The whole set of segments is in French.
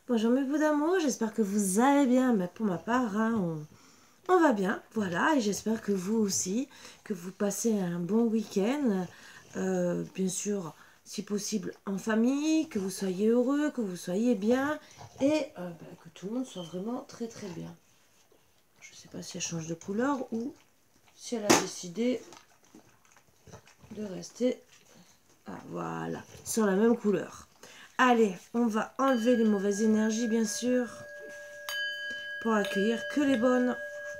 Bonjour mes bouts d'amour, j'espère que vous allez bien. Mais pour ma part, hein, on va bien, voilà. Et j'espère que vous aussi, que vous passez un bon week-end. Bien sûr, si possible en famille, que vous soyez heureux, que vous soyez bien. Et que tout le monde soit vraiment très très bien. Je ne sais pas si elle change de couleur ou si elle a décidé de rester voilà, sur la même couleur. Allez, on va enlever les mauvaises énergies, bien sûr, pour accueillir que les bonnes.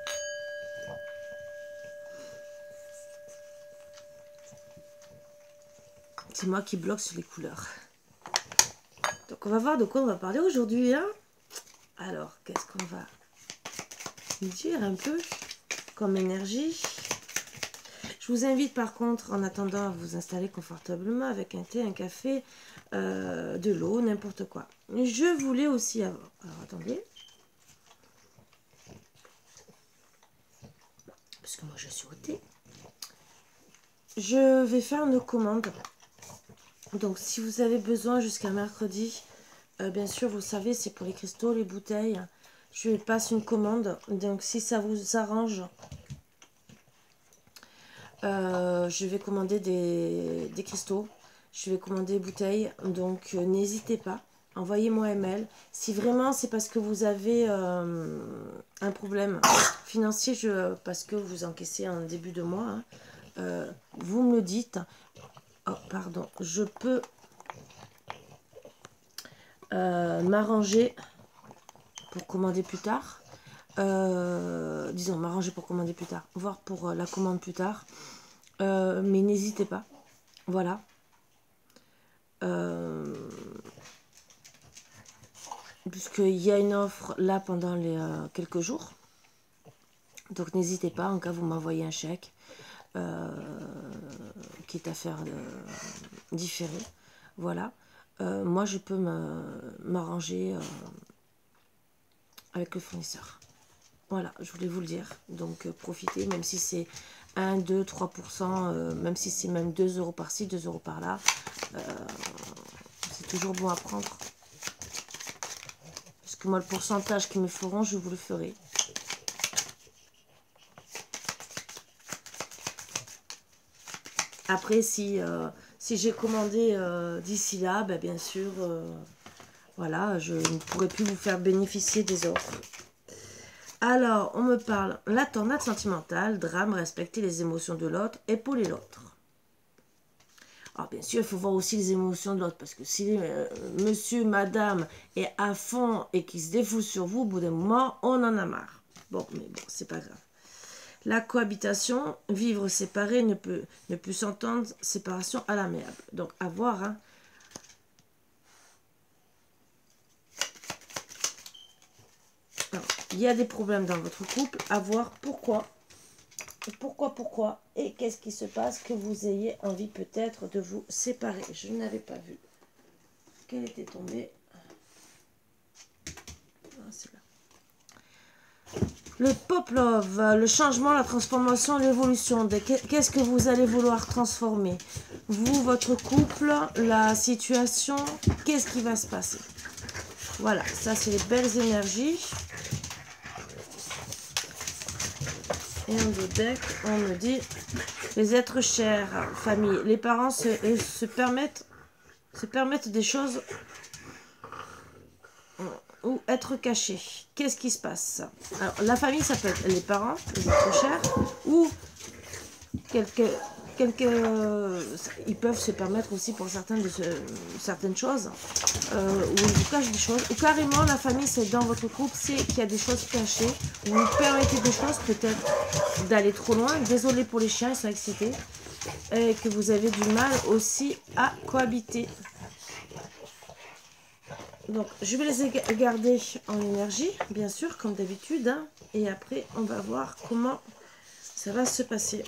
C'est moi qui bloque sur les couleurs. Donc, on va voir de quoi on va parler aujourd'hui. Hein. Alors, qu'est-ce qu'on va dire un peu comme énergie? Je vous invite par contre, en attendant, à vous installer confortablement avec un thé, un café, de l'eau, n'importe quoi. Je voulais aussi avoir... Alors, attendez. Parce que moi, je suis au thé. Je vais faire une commande. Donc, si vous avez besoin jusqu'à mercredi, bien sûr, vous savez, c'est pour les cristaux, les bouteilles. Je passe une commande. Donc, si ça vous arrange, je vais commander des cristaux. Je vais commander des bouteilles. Donc, n'hésitez pas. Envoyez-moi un mail. Si vraiment c'est parce que vous avez un problème financier, parce que vous encaissez en début de mois, hein, vous me le dites. Oh, pardon. Je peux m'arranger pour commander plus tard. Disons, m'arranger pour commander plus tard. Voir pour la commande plus tard. Mais n'hésitez pas. Voilà. Puisqu'il y a une offre là pendant les quelques jours. Donc n'hésitez pas, en cas vous m'envoyez un chèque, quitte à faire différé. Voilà. Moi je peux m'arranger avec le fournisseur. Voilà, je voulais vous le dire. Donc profitez, même si c'est 1, 2, 3%, même si c'est même 2 euros par-ci, 2 euros par-là. C'est toujours bon à prendre. Parce que moi, le pourcentage qu'ils me feront, je vous le ferai. Après, si j'ai commandé d'ici là, ben, bien sûr, voilà, je ne pourrai plus vous faire bénéficier des offres. Alors, on me parle la tornade sentimentale, drame, respecter les émotions de l'autre, épauler l'autre. Alors, bien sûr, il faut voir aussi les émotions de l'autre, parce que si monsieur, madame est à fond et qu'il se défoule sur vous, au bout d'un moment, on en a marre. Bon, mais bon, c'est pas grave. La cohabitation, vivre séparé, ne peut s'entendre, séparation à l'amiable. Donc, à voir, hein. Alors, il y a des problèmes dans votre couple, à voir pourquoi. Pourquoi, et qu'est-ce qui se passe que vous ayez envie peut-être de vous séparer. Je n'avais pas vu qu'elle était tombée. Ah, c'est là. Le pop love, le changement, la transformation, l'évolution. Qu'est-ce que vous allez vouloir transformer? Vous, votre couple, la situation, qu'est-ce qui va se passer? Voilà, ça c'est les belles énergies. Et on the deck, on me dit les êtres chers, famille. Les parents se permettent des choses ou être cachés. Qu'est-ce qui se passe? Alors, la famille, ça peut être les parents, les êtres chers, ou ils peuvent se permettre aussi pour certaines choses, ou ils vous cachent des choses, ou carrément la famille, c'est dans votre couple, c'est qu'il y a des choses cachées, vous vous permettez des choses, peut-être d'aller trop loin. Désolé pour les chiens, ils sont excités, et que vous avez du mal aussi à cohabiter. Donc, je vais les garder en énergie, bien sûr, comme d'habitude, hein, et après, on va voir comment ça va se passer.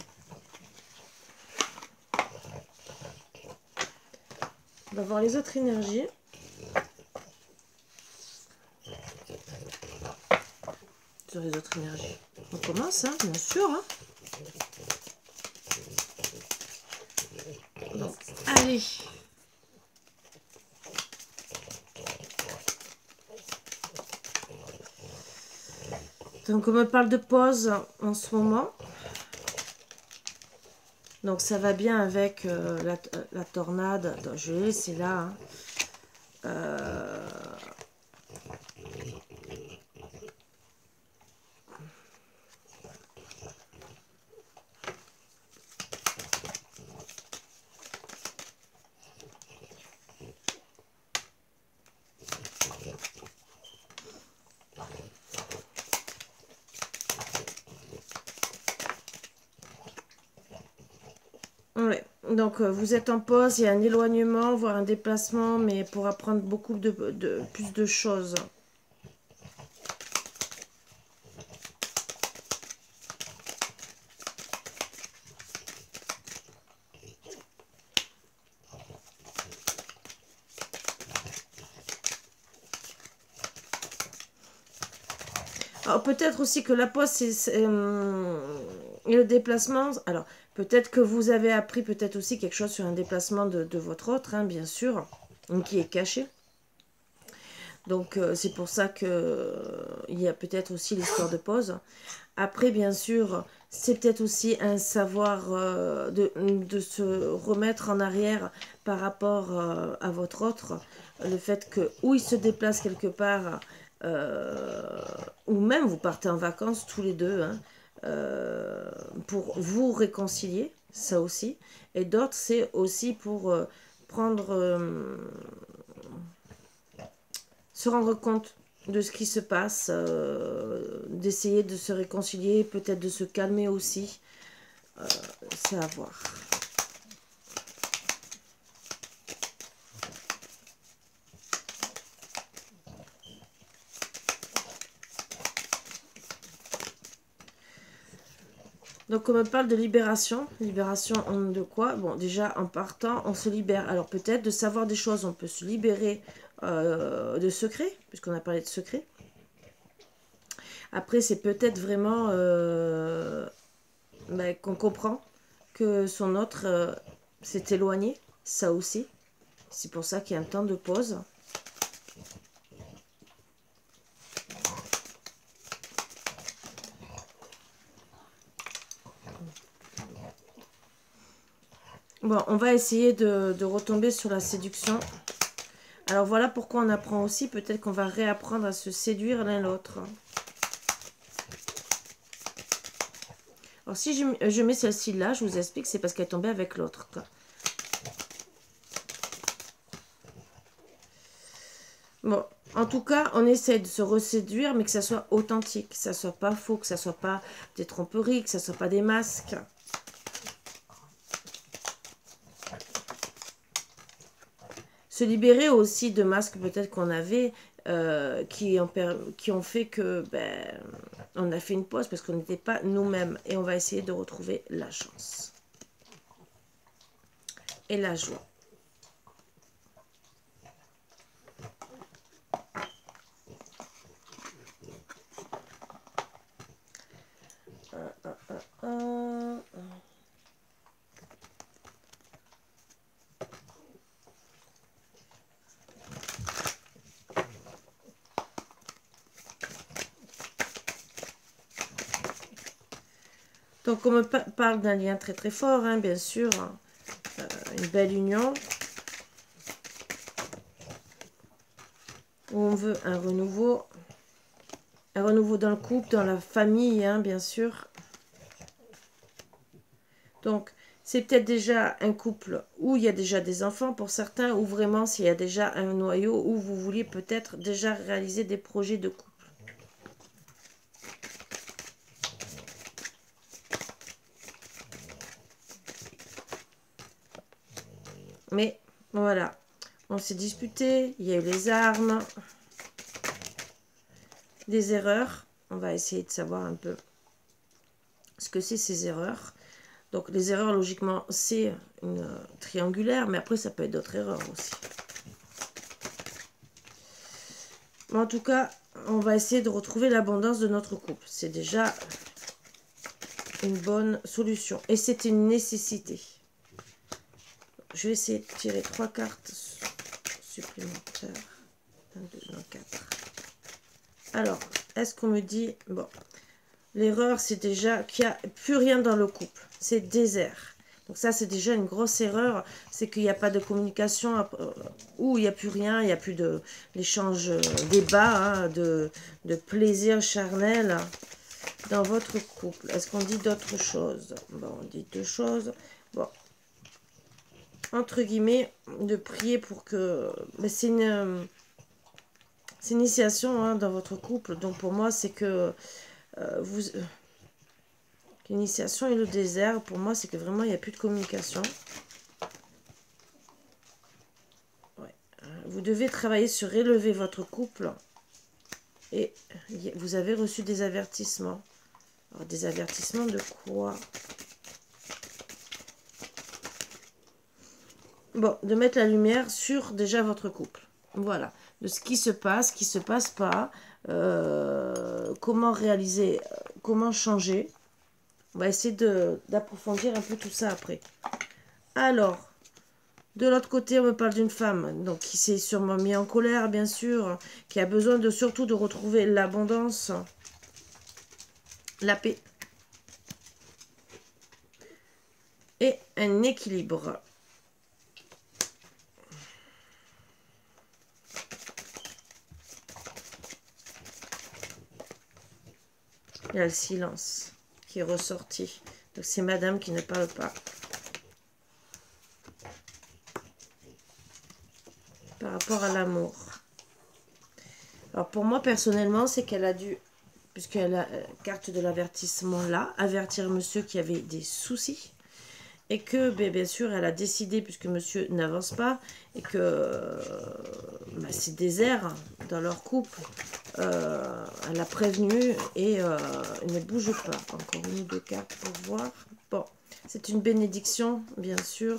On va voir les autres énergies. Sur les autres énergies. On commence, hein, bien sûr. Hein. Donc, allez. Donc, on me parle de pause en ce moment. Donc, ça va bien avec la tornade. Attends, je vais laisser là. Hein. Ouais. Donc, vous êtes en pause, il y a un éloignement, voire un déplacement, mais pour apprendre beaucoup plus de choses. Alors, peut-être aussi que la pause, et le déplacement. Alors, peut-être que vous avez appris peut-être aussi quelque chose sur un déplacement de votre autre, hein, bien sûr, qui est caché. Donc, c'est pour ça que il y a peut-être aussi l'histoire de pause. Après, bien sûr, c'est peut-être aussi un savoir de se remettre en arrière par rapport à votre autre. Le fait que, où il se déplace quelque part, ou même vous partez en vacances tous les deux, hein, pour vous réconcilier, ça aussi. Et d'autres, c'est aussi pour prendre... se rendre compte de ce qui se passe, d'essayer de se réconcilier, peut-être de se calmer aussi. C'est à voir. Donc on me parle de libération. Libération de quoi? Bon, déjà en partant, on se libère. Alors peut-être de savoir des choses, on peut se libérer de secrets, puisqu'on a parlé de secrets. Après, c'est peut-être vraiment qu'on comprend que son autre s'est éloigné, ça aussi. C'est pour ça qu'il y a un temps de pause. Bon, on va essayer de retomber sur la séduction. Alors voilà pourquoi on apprend aussi, peut-être qu'on va réapprendre à se séduire l'un l'autre. Alors si je mets celle-ci là, je vous explique, c'est parce qu'elle est tombée avec l'autre. Bon, en tout cas, on essaie de se reséduire, mais que ça soit authentique, que ça soit pas faux, que ça soit pas des tromperies, que ça soit pas des masques. Se libérer aussi de masques peut-être qu'on avait, qui ont fait que on a fait une pause parce qu'on n'était pas nous-mêmes. Et on va essayer de retrouver la chance. Et la joie. Donc on me parle d'un lien très très fort, hein, bien sûr. Une belle union. Où on veut un renouveau. Un renouveau dans le couple, dans la famille, hein, bien sûr. Donc, c'est peut-être déjà un couple où il y a déjà des enfants pour certains, ou vraiment s'il y a déjà un noyau où vous vouliez peut-être déjà réaliser des projets de couple. Mais, voilà. On s'est disputé, il y a eu les armes, des erreurs. On va essayer de savoir un peu ce que c'est ces erreurs. Donc, les erreurs, logiquement, c'est une triangulaire, mais après, ça peut être d'autres erreurs aussi. Mais en tout cas, on va essayer de retrouver l'abondance de notre couple. C'est déjà une bonne solution. Et c'est une nécessité. Je vais essayer de tirer 3 cartes supplémentaires. 1, 2, 4. Alors, est-ce qu'on me dit... Bon, L'erreur, c'est déjà qu'il n'y a plus rien dans le couple. C'est désert. Donc ça, c'est déjà une grosse erreur. C'est qu'il n'y a pas de communication, ou il n'y a plus rien, il n'y a plus d'échange débat, hein, de plaisir charnel dans votre couple. Est-ce qu'on dit d'autres choses? Bon, on dit deux choses. Bon, entre guillemets, de prier pour que... Mais c'est une initiation, hein, dans votre couple. Donc pour moi, c'est que l'initiation et le désert, pour moi, c'est que vraiment, il n'y a plus de communication. Ouais. Vous devez travailler sur élever votre couple. Et vous avez reçu des avertissements. Alors, des avertissements de quoi? Bon, de mettre la lumière sur déjà votre couple. Voilà. De ce qui se passe pas. Comment réaliser, comment changer. On va essayer d'approfondir un peu tout ça après. Alors, de l'autre côté, on me parle d'une femme donc qui s'est sûrement mise en colère, bien sûr, qui a besoin surtout de retrouver l'abondance, la paix et un équilibre. Il y a le silence qui est ressorti. Donc c'est madame qui ne parle pas. Par rapport à l'amour. Alors pour moi personnellement, c'est qu'elle a dû, puisqu'elle a la carte de l'avertissement là, avertir monsieur qui avait des soucis. Et que bien sûr elle a décidé, puisque monsieur n'avance pas, et que c'est désert dans leur couple, elle a prévenu et il ne bouge pas. Encore une ou deux cartes pour voir. Bon, c'est une bénédiction, bien sûr.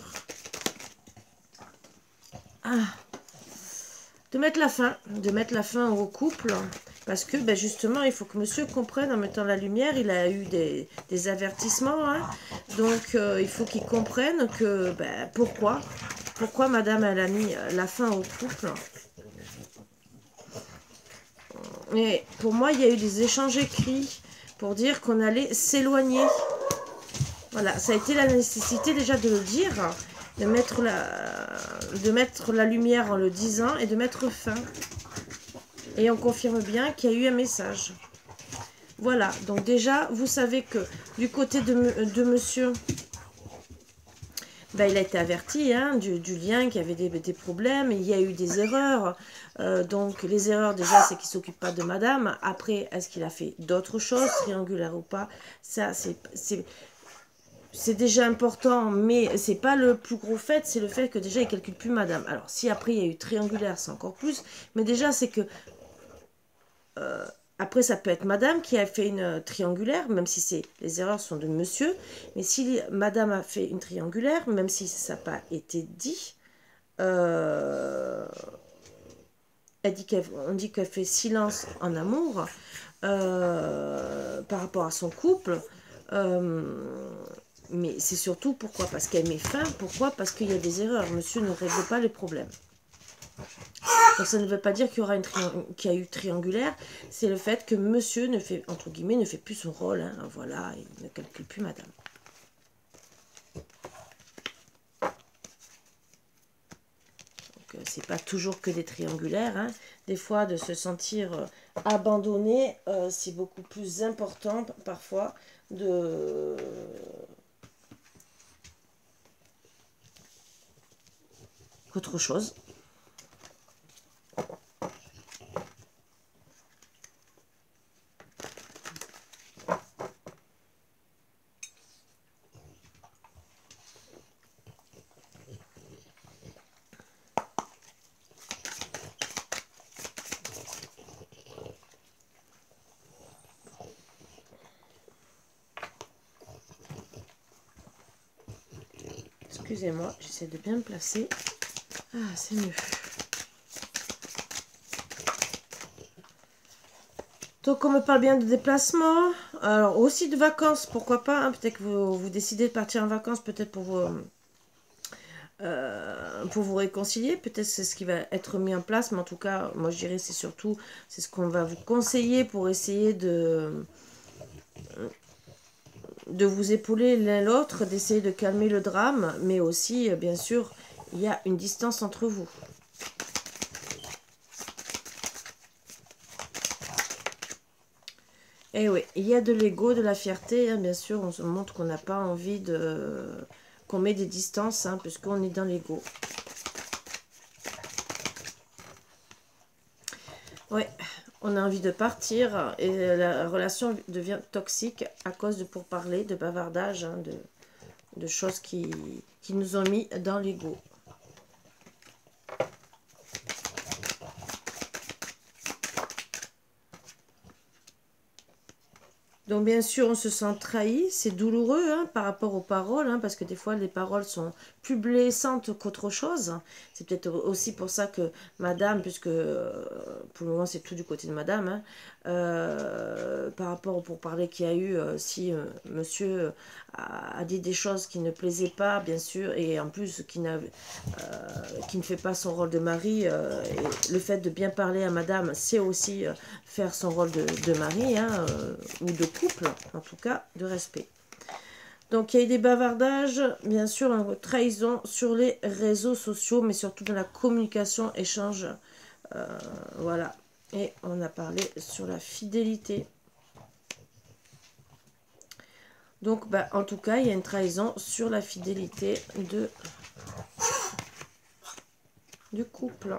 De mettre la fin au couple, parce que justement, il faut que monsieur comprenne en mettant la lumière. Il a eu des avertissements, hein, donc il faut qu'il comprenne que pourquoi madame elle a mis la fin au couple. Et pour moi, il y a eu des échanges écrits pour dire qu'on allait s'éloigner. Voilà, ça a été la nécessité déjà de le dire, de mettre la lumière en le disant et de mettre fin. Et on confirme bien qu'il y a eu un message. Voilà, donc déjà, vous savez que du côté de monsieur, il a été averti, hein, du lien, qu'il y avait des problèmes, il y a eu des erreurs. Donc les erreurs, déjà, c'est qu'il ne s'occupe pas de madame. Après, est-ce qu'il a fait d'autres choses, triangulaires ou pas? Ça, c'est déjà important, mais c'est pas le plus gros fait, c'est le fait que déjà il ne calcule plus madame. Alors si après il y a eu triangulaire, c'est encore plus, mais déjà c'est que après ça peut être madame qui a fait une triangulaire, même si les erreurs sont de monsieur, mais si madame a fait une triangulaire, même si ça n'a pas été dit, on dit qu'elle fait silence en amour par rapport à son couple. Mais c'est surtout pourquoi? Parce qu'elle met fin. Pourquoi? Parce qu'il y a des erreurs. Monsieur ne règle pas les problèmes. Donc ça ne veut pas dire qu'il y aura qu'il y a eu triangulaire. C'est le fait que monsieur ne fait, entre guillemets, ne fait plus son rôle. Hein. Voilà, il ne calcule plus madame. Donc c'est pas toujours que des triangulaires. Hein. Des fois, de se sentir abandonné, c'est beaucoup plus important parfois autre chose. Excusez-moi, j'essaie de bien me placer. Ah, c'est mieux. Donc, on me parle bien de déplacement. Alors, aussi de vacances, pourquoi pas. Hein, peut-être que vous décidez de partir en vacances, peut-être pour vous réconcilier. Peut-être c'est ce qui va être mis en place. Mais en tout cas, moi, je dirais c'est surtout, c'est ce qu'on va vous conseiller pour essayer de de vous épauler l'un l'autre, d'essayer de calmer le drame, mais aussi, bien sûr, il y a une distance entre vous. Et oui, il y a de l'ego, de la fierté, hein, bien sûr, on se montre qu'on n'a pas envie de... qu'on met des distances, hein, puisqu'on est dans l'ego. Oui, on a envie de partir et la relation devient toxique à cause de pourparlers, de bavardages, hein, de choses qui nous ont mis dans l'ego. Donc bien sûr, on se sent trahi, c'est douloureux hein, par rapport aux paroles, hein, parce que des fois les paroles sont plus blessantes qu'autre chose. C'est peut-être aussi pour ça que madame, puisque pour le moment c'est tout du côté de madame, hein, par rapport au pourparler qu'il y a eu, si monsieur a dit des choses qui ne plaisaient pas, bien sûr, et en plus qui ne fait pas son rôle de mari, et le fait de bien parler à madame, c'est aussi faire son rôle de mari, hein, ou de couple, en tout cas, de respect. Donc, il y a eu des bavardages, bien sûr, une trahison sur les réseaux sociaux, mais surtout dans la communication, échange, voilà. Et on a parlé sur la fidélité. Donc, bah, en tout cas, il y a une trahison sur la fidélité du couple.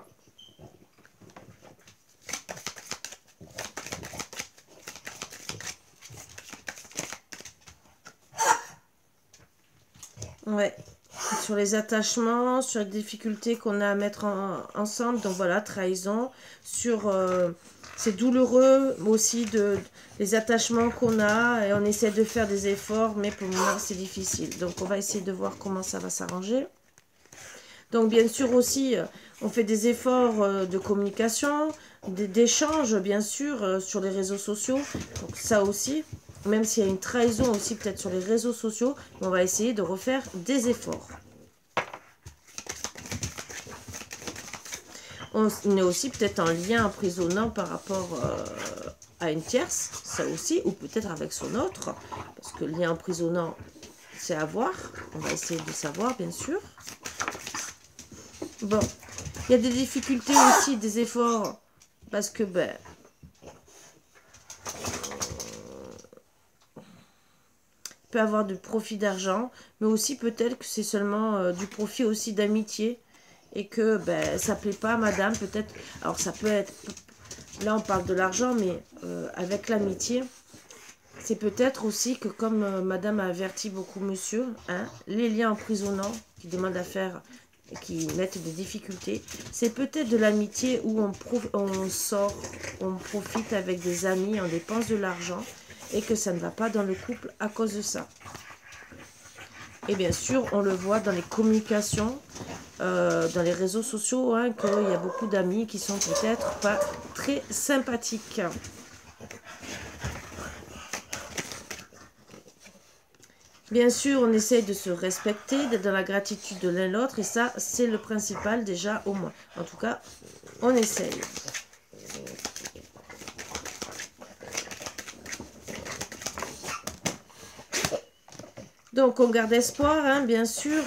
Ouais, sur les attachements, sur les difficultés qu'on a à mettre ensemble. Donc voilà, trahison. Sur c'est douloureux aussi les attachements qu'on a. Et on essaie de faire des efforts, mais pour le moment c'est difficile. Donc on va essayer de voir comment ça va s'arranger. Donc bien sûr aussi, on fait des efforts de communication, d'échange bien sûr sur les réseaux sociaux. Donc ça aussi. Même s'il y a une trahison aussi peut-être sur les réseaux sociaux, on va essayer de refaire des efforts. On est aussi peut-être en lien emprisonnant par rapport à une tierce, ça aussi, ou peut-être avec son autre, parce que le lien emprisonnant, c'est à voir. On va essayer de savoir, bien sûr. Bon, il y a des difficultés aussi, des efforts, parce que, ben... peut avoir du profit d'argent, mais aussi peut-être que c'est seulement du profit aussi d'amitié et que ben, ça plaît pas à madame, peut-être. Alors ça peut être, là on parle de l'argent, mais avec l'amitié, c'est peut-être aussi que comme madame a averti beaucoup monsieur, hein, les liens emprisonnants qui demandent à faire, qui mettent des difficultés, c'est peut-être de l'amitié où on sort, on profite avec des amis, on dépense de l'argent, et que ça ne va pas dans le couple à cause de ça. Et bien sûr, on le voit dans les communications, dans les réseaux sociaux, hein, qu'il y a beaucoup d'amis qui sont peut-être pas très sympathiques. Bien sûr, on essaie de se respecter, d'être dans la gratitude de l'un l'autre, et ça, c'est le principal déjà au moins. En tout cas, on essaye. Donc, on garde espoir, hein, bien sûr.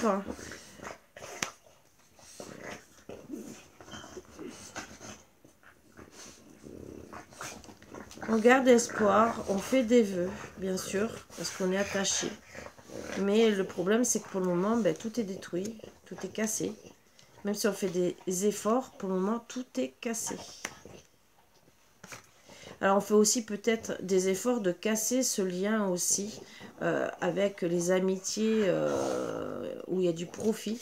On garde espoir, on fait des vœux, bien sûr, parce qu'on est attaché. Mais le problème, c'est que pour le moment, ben, tout est détruit, tout est cassé. Même si on fait des efforts, pour le moment, tout est cassé. Alors, on fait aussi peut-être des efforts de casser ce lien aussi avec les amitiés où il y a du profit.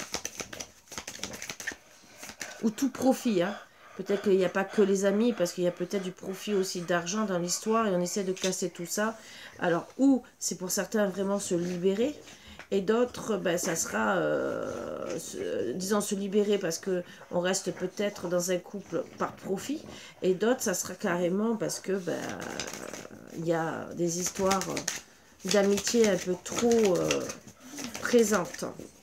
Ou tout profit, hein. Peut-être qu'il n'y a pas que les amis, parce qu'il y a peut-être du profit aussi d'argent dans l'histoire, et on essaie de casser tout ça. Alors, ou c'est pour certains vraiment se libérer, et d'autres, ben, ça sera, disons, se libérer parce qu'on reste peut-être dans un couple par profit, et d'autres, ça sera carrément parce que ben, il y a des histoires d'amitié un peu trop présentes.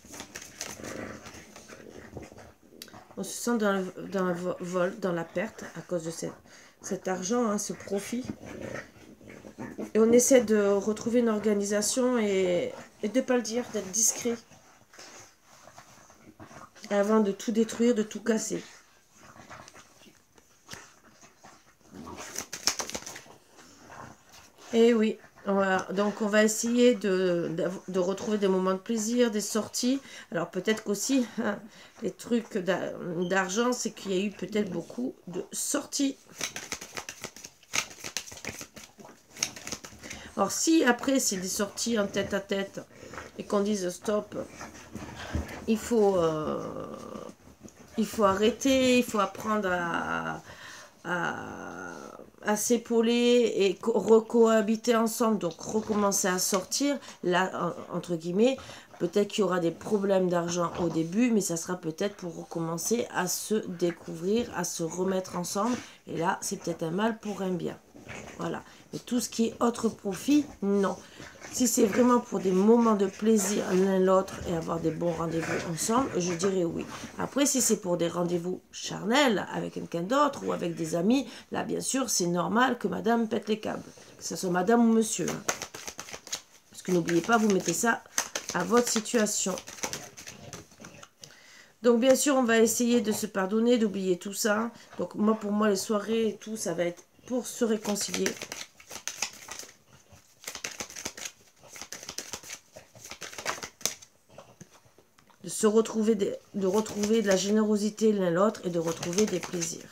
On se sent dans le vol, dans la perte, à cause de cet argent, hein, ce profit. Et on essaie de retrouver une organisation et de ne pas le dire, d'être discret. Avant de tout détruire, de tout casser. Et oui, donc on va essayer de retrouver des moments de plaisir, des sorties. Alors peut-être qu'aussi, hein, les trucs d'argent, c'est qu'il y a eu peut-être beaucoup de sorties. Alors si après c'est des sorties en tête à tête et qu'on dise stop, il faut arrêter, il faut apprendre à s'épauler et recohabiter ensemble, donc recommencer à sortir, là, entre guillemets, peut-être qu'il y aura des problèmes d'argent au début, mais ça sera peut-être pour recommencer à se découvrir, à se remettre ensemble, et là, c'est peut-être un mal pour un bien. Voilà. Mais tout ce qui est autre profit, non. Si c'est vraiment pour des moments de plaisir l'un l'autre et avoir des bons rendez-vous ensemble, je dirais oui. Après, si c'est pour des rendez-vous charnels avec quelqu'un d'autre ou avec des amis, là, bien sûr, c'est normal que madame pète les câbles. Que ce soit madame ou monsieur. Hein. Parce que n'oubliez pas, vous mettez ça à votre situation. Donc, bien sûr, on va essayer de se pardonner, d'oublier tout ça. Donc, pour moi, les soirées et tout, ça va être pour se réconcilier. De se retrouver, de retrouver de la générosité l'un l'autre et de retrouver des plaisirs.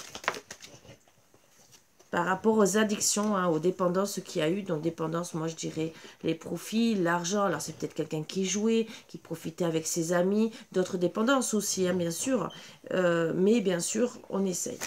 Par rapport aux addictions, hein, aux dépendances qu'il y a eu, donc dépendance, moi je dirais les profits, l'argent, alors c'est peut-être quelqu'un qui jouait, qui profitait avec ses amis, d'autres dépendances aussi, hein, bien sûr, mais bien sûr, on essaye.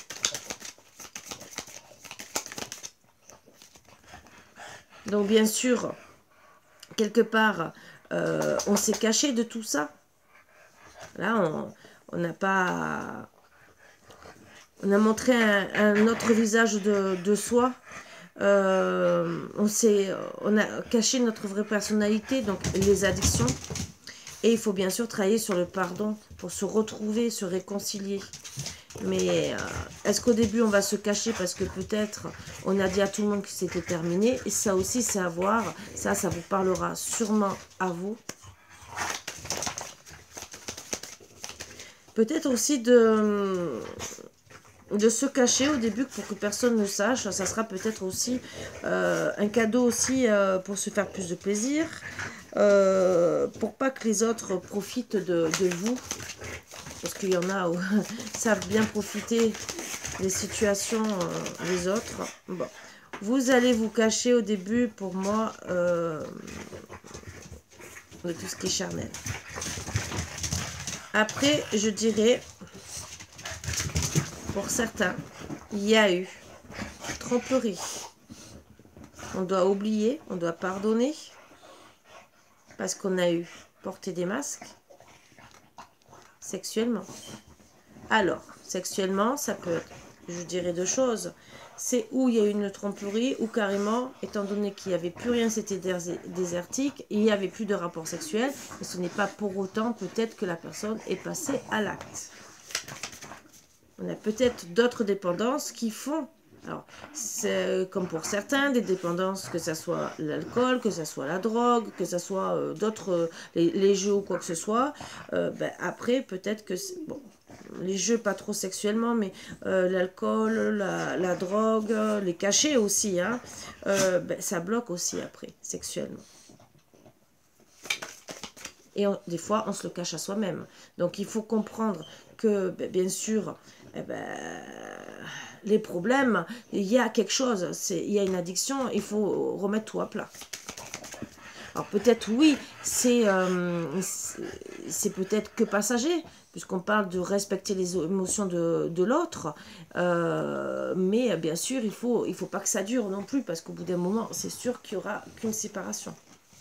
Donc bien sûr, quelque part, on s'est caché de tout ça. Là, on n'a pas... On a montré un autre visage de soi. On a caché notre vraie personnalité, donc les addictions. Et il faut bien sûr travailler sur le pardon pour se retrouver, se réconcilier. Mais est-ce qu'au début on va se cacher parce que peut-être on a dit à tout le monde que c'était terminé? Et ça aussi c'est à voir. Ça vous parlera sûrement à vous. Peut-être aussi de se cacher au début pour que personne ne sache. Ça sera peut-être aussi un cadeau aussi pour se faire plus de plaisir. Pour pas que les autres profitent de vous. Parce qu'il y en a où savent bien profiter des situations des autres. Bon. Vous allez vous cacher au début pour moi de tout ce qui est charnel. Après, je dirais, pour certains, il y a eu tromperie. On doit oublier, on doit pardonner, parce qu'on a eu porté des masques sexuellement. Alors, sexuellement, ça peut être, je dirais deux choses. C'est où il y a eu une tromperie, ou carrément, étant donné qu'il n'y avait plus rien, c'était désertique, il n'y avait plus de rapport sexuel, mais ce n'est pas pour autant peut-être que la personne est passée à l'acte. On a peut-être d'autres dépendances qui font, alors, c'est comme pour certains, des dépendances, que ce soit l'alcool, que ce soit la drogue, que ce soit d'autres, les jeux ou quoi que ce soit. Après, peut-être que, bon, les jeux pas trop sexuellement, mais l'alcool, la drogue, les cachets aussi, hein, ça bloque aussi après, sexuellement. Et des fois, on se le cache à soi-même. Donc, il faut comprendre que, bien sûr, les problèmes, il y a quelque chose, il y a une addiction, il faut remettre tout à plat. Alors, peut-être, oui, c'est peut-être que passager, puisqu'on parle de respecter les émotions de l'autre, mais bien sûr, il faut pas que ça dure non plus, parce qu'au bout d'un moment, c'est sûr qu'il n'y aura qu'une séparation.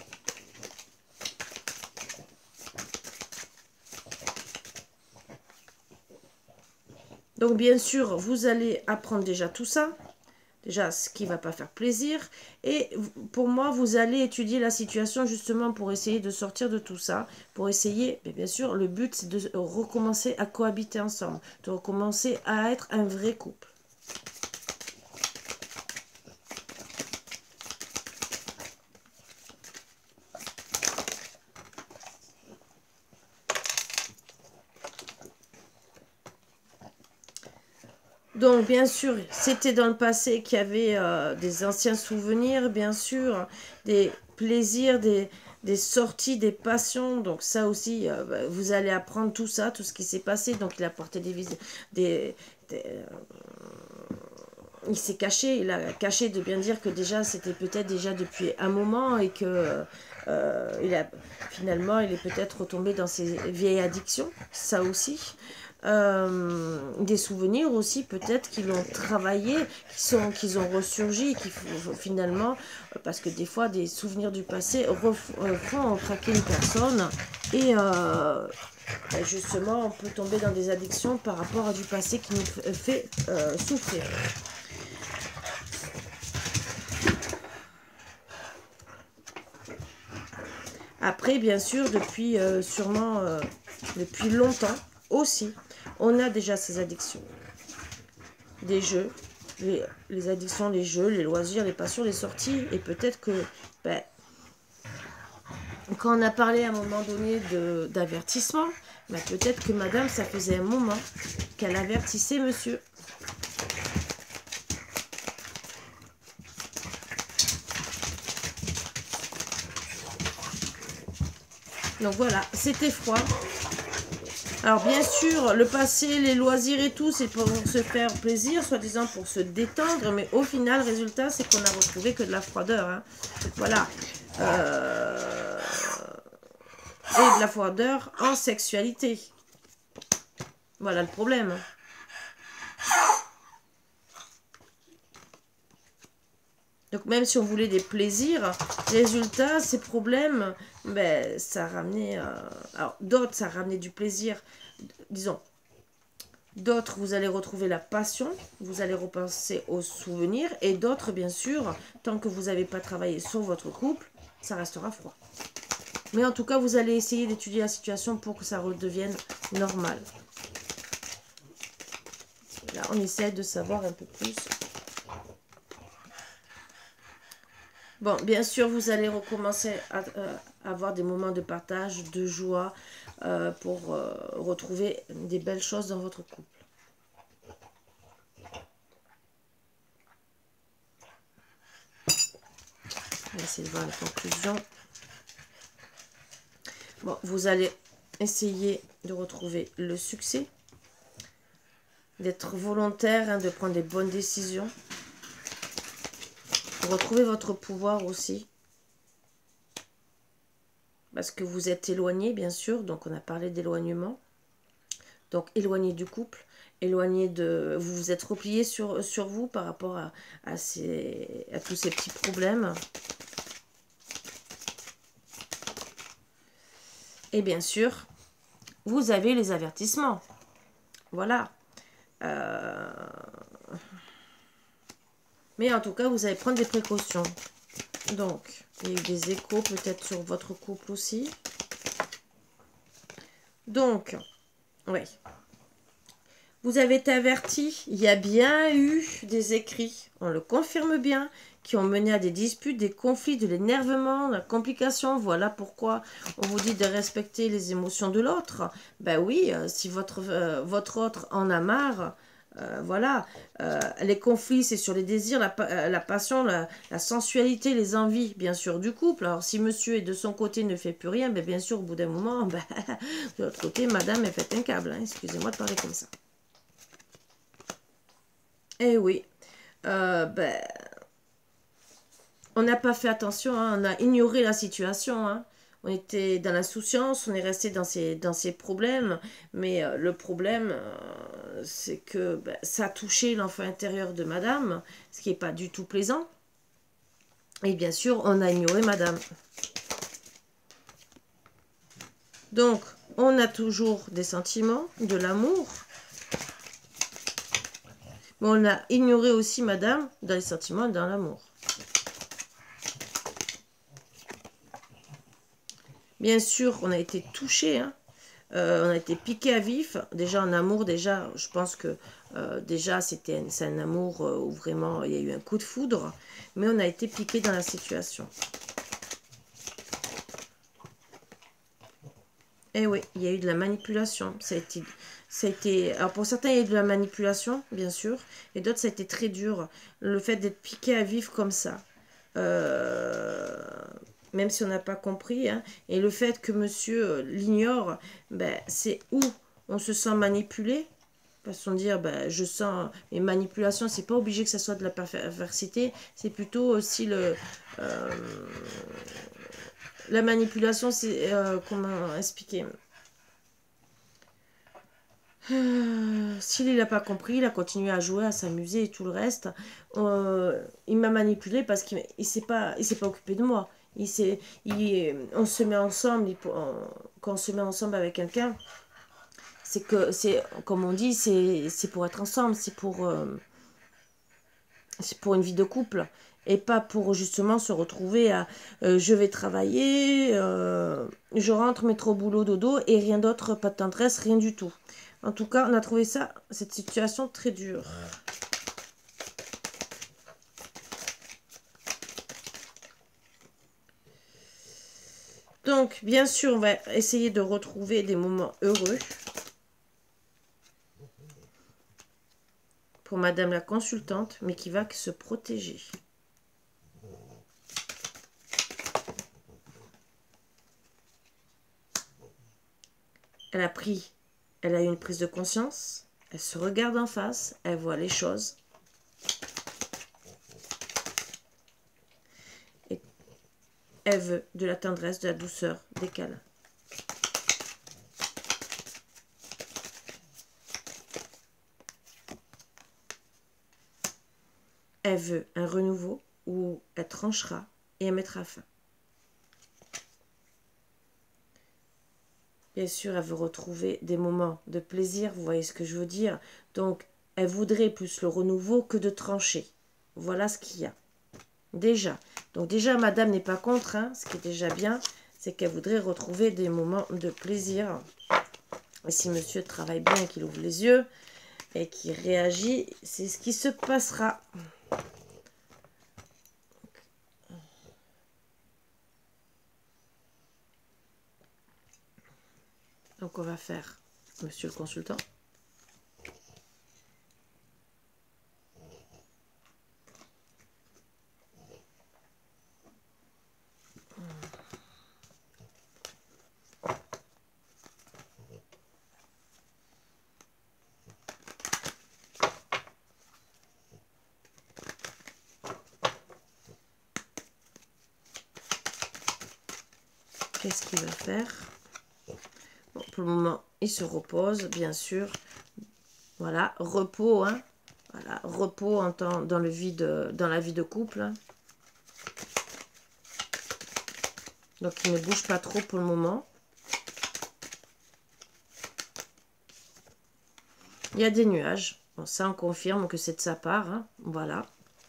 Donc, bien sûr, vous allez apprendre déjà tout ça. Déjà, ce qui ne va pas faire plaisir. Et pour moi, vous allez étudier la situation justement pour essayer de sortir de tout ça. Pour essayer, bien sûr, le but, c'est de recommencer à cohabiter ensemble. De recommencer à être un vrai couple. Donc, bien sûr, c'était dans le passé qu'il y avait des anciens souvenirs, bien sûr, des plaisirs, des sorties, des passions. Donc, ça aussi, bah, vous allez apprendre tout ça, tout ce qui s'est passé. Donc, il a porté des, des, il s'est caché, il a caché de bien dire que déjà c'était peut-être déjà depuis un moment et que finalement il est peut-être retombé dans ses vieilles addictions, ça aussi. Des souvenirs aussi peut-être qui l'ont travaillé, qui ont ressurgi, qui finalement, parce que des fois des souvenirs du passé font craquer une personne et justement on peut tomber dans des addictions par rapport à du passé qui nous fait souffrir. Après, bien sûr, depuis sûrement depuis longtemps aussi, on a déjà ces addictions. Des jeux, les addictions, les jeux, les loisirs, les passions, les sorties. Et peut-être que ben, quand on a parlé à un moment donné d'avertissement, ben, peut-être que madame, ça faisait un moment qu'elle avertissait monsieur. Donc voilà, c'était froid. Alors bien sûr, le passé, les loisirs et tout, c'est pour se faire plaisir, soi-disant pour se détendre, mais au final, le résultat, c'est qu'on a retrouvé que de la froideur. Hein. Voilà. Et de la froideur en sexualité. Voilà le problème. Donc même si on voulait des plaisirs, résultat, ces problèmes, ben, ça ramenait... alors d'autres, ça ramenait du plaisir, disons. D'autres, vous allez retrouver la passion, vous allez repenser aux souvenirs. Et d'autres, bien sûr, tant que vous n'avez pas travaillé sur votre couple, ça restera froid. Mais en tout cas, vous allez essayer d'étudier la situation pour que ça redevienne normal. Là, on essaie de savoir un peu plus. Bon, bien sûr, vous allez recommencer à avoir des moments de partage, de joie, pour retrouver des belles choses dans votre couple. On va essayer de voir les conclusions. Bon, vous allez essayer de retrouver le succès, d'être volontaire, hein, de prendre des bonnes décisions. Retrouver votre pouvoir aussi. Parce que vous êtes éloigné, bien sûr. Donc, on a parlé d'éloignement. Donc, éloigné du couple. Éloigné de... Vous vous êtes replié sur vous par rapport à tous ces petits problèmes. Et bien sûr, vous avez les avertissements. Voilà. Mais en tout cas, vous allez prendre des précautions. Donc, il y a eu des échos peut-être sur votre couple aussi. Donc, oui. Vous avez été averti, il y a bien eu des écrits, on le confirme bien, qui ont mené à des disputes, des conflits, de l'énervement, de la complication. Voilà pourquoi on vous dit de respecter les émotions de l'autre. Ben oui, si votre autre en a marre, voilà, les conflits, c'est sur les désirs, la passion, la sensualité, les envies, bien sûr, du couple. Alors, si monsieur est de son côté ne fait plus rien, ben, bien sûr, au bout d'un moment, ben, de l'autre côté, madame, elle pète un câble. Hein, excusez-moi de parler comme ça. Eh oui, ben, on n'a pas fait attention, hein, on a ignoré la situation. Hein. On était dans l'insouciance, on est resté dans ces problèmes. Mais le problème, c'est que ben, ça a touché l'enfant intérieur de madame, ce qui n'est pas du tout plaisant. Et bien sûr, on a ignoré madame. Donc, on a toujours des sentiments, de l'amour. Mais on a ignoré aussi madame dans les sentiments et dans l'amour. Bien sûr, on a été touché, hein. On a été piqué à vif. Déjà en amour, déjà, je pense que déjà c'est un amour où vraiment il y a eu un coup de foudre. Mais on a été piqué dans la situation. Et oui, il y a eu de la manipulation. ça a été... Alors pour certains, il y a eu de la manipulation, bien sûr. Et d'autres, ça a été très dur. Le fait d'être piqué à vif comme ça. Même si on n'a pas compris. Hein. Et le fait que monsieur l'ignore, ben, c'est où on se sent manipulé. Façon de dire, ben, je sens... Mais manipulation, c'est pas obligé que ça soit de la perversité. C'est plutôt aussi le... la manipulation, c'est... comment expliquer? S'il n'a pas compris, il a continué à jouer, à s'amuser et tout le reste. Il m'a manipulé parce qu'il ne s'est pas occupé de moi. On se met ensemble, quand on se met ensemble avec quelqu'un, comme on dit, c'est pour être ensemble, c'est pour une vie de couple. Et pas pour justement se retrouver à je vais travailler, je rentre, mettre au boulot, dodo, et rien d'autre, pas de tendresse, rien du tout. En tout cas, on a trouvé cette situation très dure. Donc, bien sûr, on va essayer de retrouver des moments heureux. Pour madame la consultante, mais qui va se protéger. Elle a eu une prise de conscience, elle se regarde en face, elle voit les choses. Et elle veut de la tendresse, de la douceur, des câlins. Elle veut un renouveau où elle tranchera et elle mettra fin. Bien sûr, elle veut retrouver des moments de plaisir, vous voyez ce que je veux dire. Donc, elle voudrait plus le renouveau que de trancher. Voilà ce qu'il y a. Déjà. Donc déjà, madame n'est pas contre, hein, ce qui est déjà bien, c'est qu'elle voudrait retrouver des moments de plaisir. Et si monsieur travaille bien, qu'il ouvre les yeux et qu'il réagit, c'est ce qui se passera. Donc on va faire monsieur le consultant. Qu'est-ce qu'il va faire? Bon, pour le moment, il se repose, bien sûr. Voilà, repos, hein. Voilà, repos dans la vie de couple. Hein. Donc, il ne bouge pas trop pour le moment. Il y a des nuages. Bon, ça, on confirme que c'est de sa part. Hein. Voilà.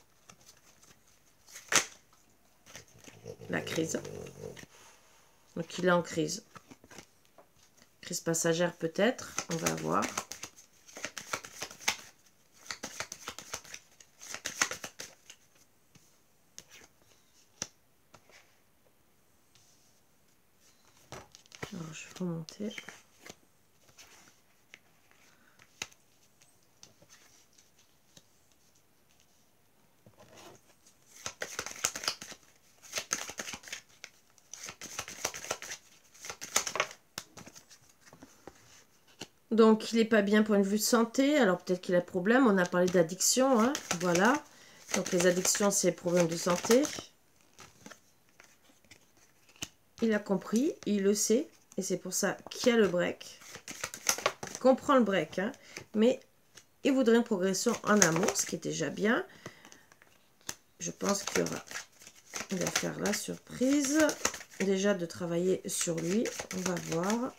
La crise. Donc, il est en crise. Crise passagère peut-être. On va voir. Alors, je vais remonter. Donc, il n'est pas bien point de vue de santé. Alors, peut-être qu'il a problème. On a parlé d'addiction. Hein. Voilà. Donc, les addictions, c'est problème de santé. Il a compris. Il le sait. Et c'est pour ça qu'il y a le break. Il comprend le break. Hein. Mais il voudrait une progression en amour, ce qui est déjà bien. Je pense qu'il va faire la surprise. Déjà, de travailler sur lui. On va voir.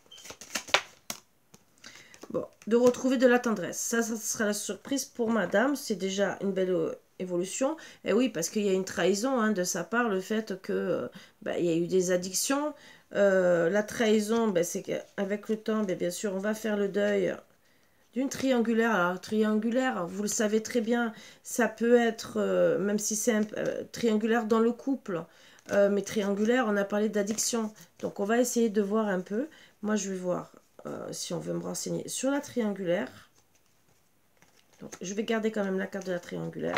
Bon, de retrouver de la tendresse. Ça sera la surprise pour madame. C'est déjà une belle évolution. Et oui, parce qu'il y a une trahison hein, de sa part. Le fait que il y a eu des addictions. La trahison, c'est qu'avec le temps, bien sûr, on va faire le deuil d'une triangulaire. Alors, triangulaire, vous le savez très bien, ça peut être, même si c'est triangulaire dans le couple, mais triangulaire, on a parlé d'addiction. Donc, on va essayer de voir un peu. Moi, je vais voir si on veut me renseigner sur la triangulaire. Donc, je vais garder quand même la carte de la triangulaire.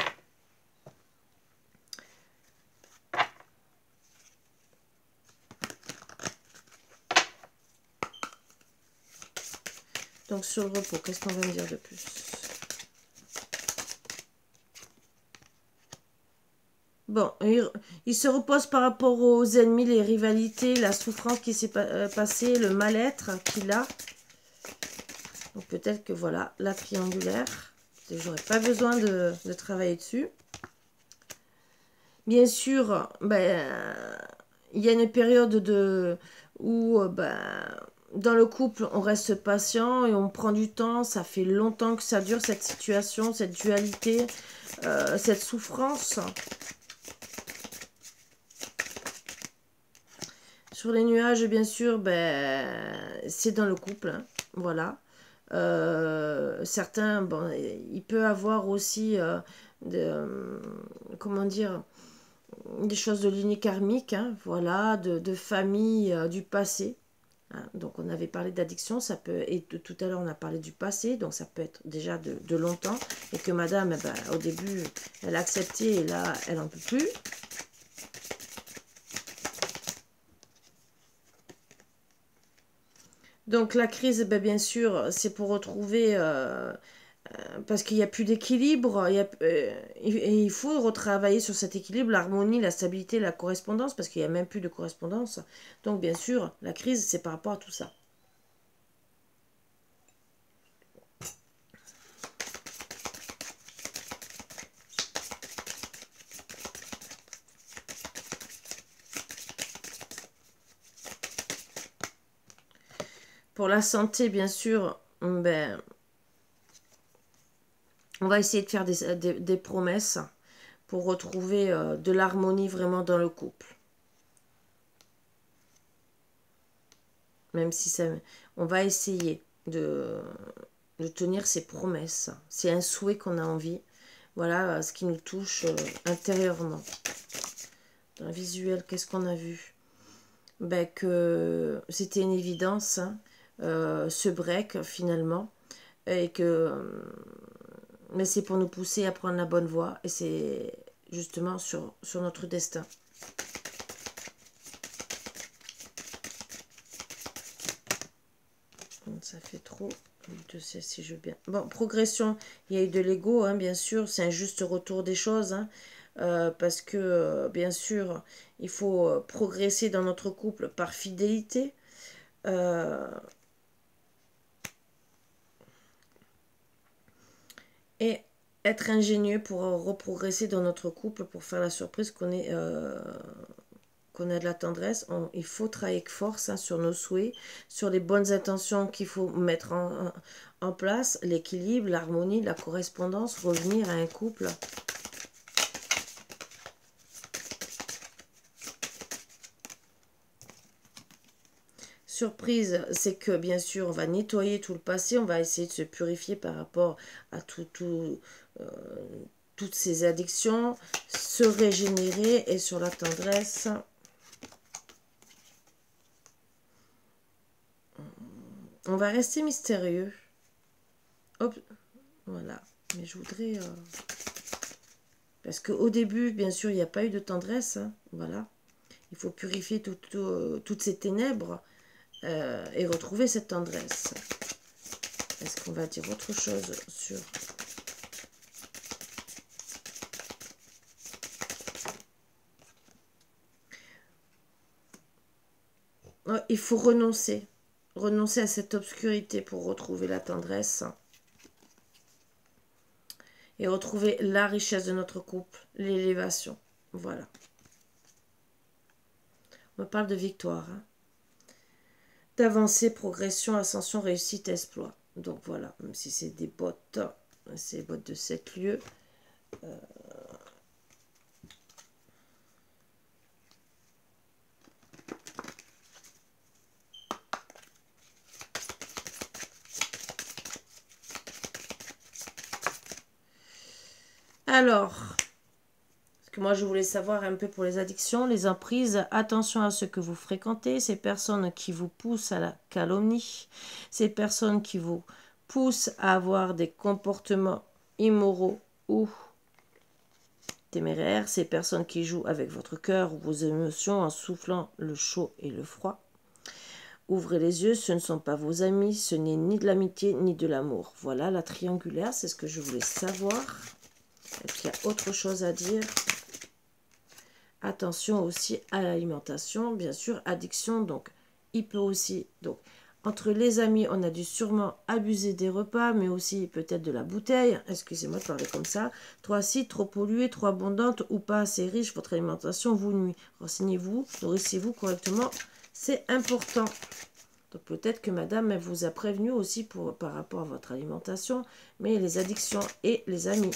Donc, sur le repos, qu'est-ce qu'on va me dire de plus? Bon, il se repose par rapport aux ennemis, les rivalités, la souffrance qui s'est passée, le mal-être qu'il a. Donc peut-être que voilà, la triangulaire, j'aurais pas besoin de travailler dessus. Bien sûr, ben, il y a une période où ben, dans le couple, on reste patient et on prend du temps. Ça fait longtemps que ça dure, cette situation, cette dualité, cette souffrance. Sur les nuages, bien sûr, ben, c'est dans le couple. Hein, voilà. Certains, bon, il peut avoir aussi comment dire, des choses de lignée karmique, hein, voilà, de famille du passé. Hein. Donc on avait parlé d'addiction, ça peut, et tout à l'heure on a parlé du passé, donc ça peut être déjà de longtemps, et que madame, eh ben, au début, elle a accepté, et là, elle n'en peut plus. Donc la crise, ben, bien sûr, c'est pour retrouver, parce qu'il n'y a plus d'équilibre, et il faut retravailler sur cet équilibre, l'harmonie, la stabilité, la correspondance, parce qu'il n'y a même plus de correspondance. Donc bien sûr, la crise, c'est par rapport à tout ça. Pour la santé, bien sûr, ben, on va essayer de faire des promesses pour retrouver de l'harmonie vraiment dans le couple. Même si ça, on va essayer de tenir ses promesses. C'est un souhait qu'on a envie. Voilà ce qui nous touche intérieurement. Dans le visuel, qu'est-ce qu'on a vu? Ben, que c'était une évidence, hein, ce break finalement. Et que mais c'est pour nous pousser à prendre la bonne voie. Et c'est justement sur notre destin. Ça fait trop. Je sais si je veux bien. Bon, progression, il y a eu de l'ego, hein, bien sûr. C'est un juste retour des choses. Hein, parce que, bien sûr, il faut progresser dans notre couple par fidélité. Et être ingénieux pour reprogresser dans notre couple, pour faire la surprise qu'on est... qu'on a de la tendresse, il faut travailler avec force, hein, sur nos souhaits, sur les bonnes intentions qu'il faut mettre en place, l'équilibre, l'harmonie, la correspondance, revenir à un couple. Surprise, c'est que bien sûr, on va nettoyer tout le passé, on va essayer de se purifier par rapport à toutes ces addictions, se régénérer, et sur la tendresse... On va rester mystérieux. Hop, voilà. Mais je voudrais... parce qu'au début, bien sûr, il n'y a pas eu de tendresse. Hein, voilà. Il faut purifier toutes ces ténèbres et retrouver cette tendresse. Est-ce qu'on va dire autre chose sur... Oh, il faut renoncer. Renoncer à cette obscurité pour retrouver la tendresse. Et retrouver la richesse de notre couple, l'élévation. Voilà. On parle de victoire. Hein. D'avancée, progression, ascension, réussite, exploit. Donc voilà, même si c'est des bottes, c'est les bottes de 7 lieux. Alors, que moi je voulais savoir un peu pour les addictions, les emprises. Attention à ce que vous fréquentez, ces personnes qui vous poussent à la calomnie, ces personnes qui vous poussent à avoir des comportements immoraux ou téméraires, ces personnes qui jouent avec votre cœur ou vos émotions en soufflant le chaud et le froid. Ouvrez les yeux, ce ne sont pas vos amis, ce n'est ni de l'amitié ni de l'amour. Voilà la triangulaire, c'est ce que je voulais savoir. Est-ce qu'il y a autre chose à dire? Attention aussi à l'alimentation, bien sûr, addiction, donc il peut aussi, donc entre les amis, on a dû sûrement abuser des repas, mais aussi peut-être de la bouteille, excusez-moi de parler comme ça, trop acide, trop polluée, trop abondante ou pas assez riche, votre alimentation vous nuit. Renseignez-vous, nourrissez-vous correctement, c'est important. Donc peut-être que madame, elle vous a prévenu aussi par rapport à votre alimentation, mais les addictions et les amis.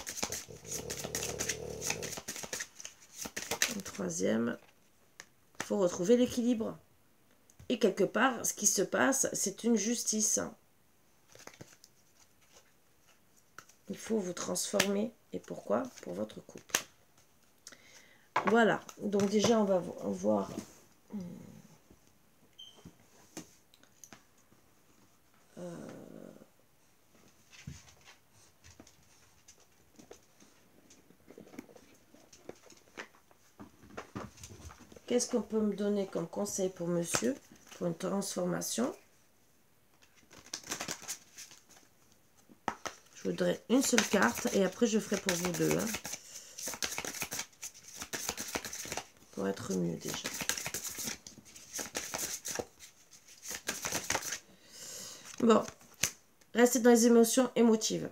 Troisième, il faut retrouver l'équilibre. Et quelque part, ce qui se passe, c'est une justice. Il faut vous transformer. Et pourquoi? Pour votre couple. Voilà. Donc déjà, on va voir... Qu'est-ce qu'on peut me donner comme conseil pour monsieur, pour une transformation? Je voudrais une seule carte et après je ferai pour vous deux. Hein, pour être mieux déjà. Bon, restez dans les émotions émotives.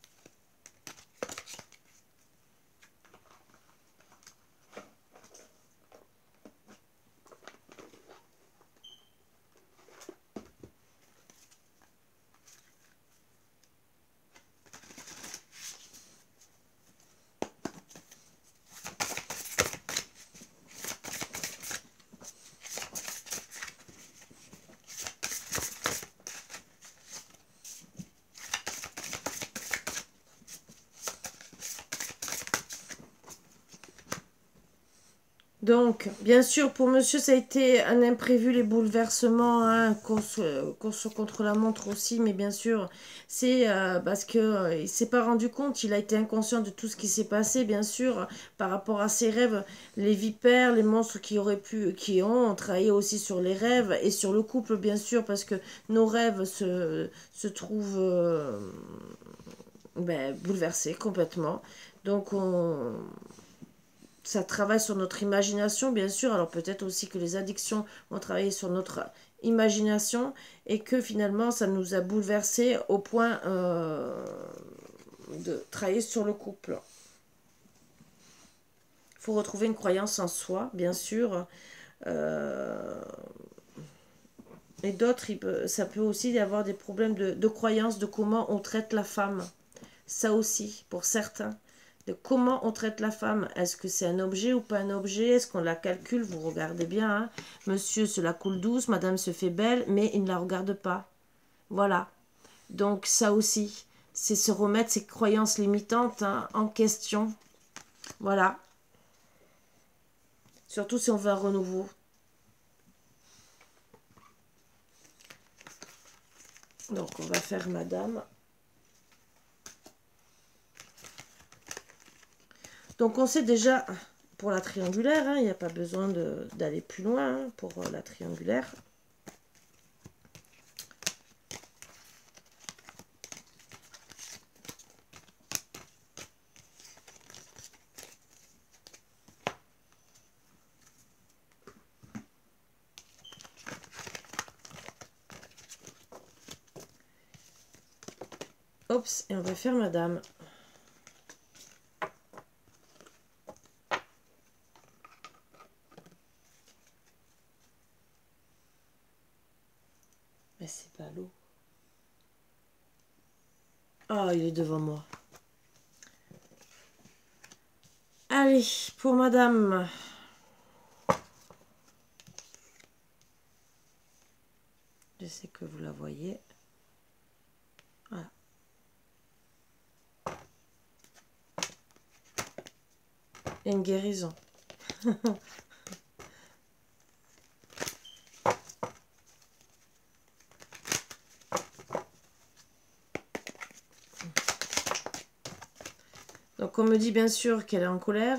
Donc, bien sûr, pour monsieur, ça a été un imprévu, les bouleversements, hein, course contre la montre aussi, mais bien sûr, c'est parce que il s'est pas rendu compte, il a été inconscient de tout ce qui s'est passé, bien sûr, par rapport à ses rêves, les vipères, les monstres qui ont travaillé aussi sur les rêves et sur le couple, bien sûr, parce que nos rêves se trouvent bouleversés complètement. Donc, ça travaille sur notre imagination, bien sûr. Alors peut-être aussi que les addictions vont travailler sur notre imagination et que finalement ça nous a bouleversés au point de travailler sur le couple. Il faut retrouver une croyance en soi, bien sûr. Et d'autres, ça peut aussi y avoir des problèmes de croyance, de comment on traite la femme. Ça aussi, pour certains. De comment on traite la femme. Est-ce que c'est un objet ou pas un objet? Est-ce qu'on la calcule? Vous regardez bien. Hein. Monsieur se la coule douce, madame se fait belle, mais il ne la regarde pas. Voilà. Donc ça aussi, c'est se remettre ses croyances limitantes en question. Voilà. Surtout si on veut un renouveau. Donc on va faire madame. Donc on sait déjà, pour la triangulaire, il n'y a pas besoin d'aller plus loin pour la triangulaire. Oups, et on va faire madame. Mais c'est pas l'eau. Ah, il est devant moi. Allez, pour madame. Je sais que vous la voyez. Voilà. Et une guérison. Donc on me dit bien sûr qu'elle est en colère.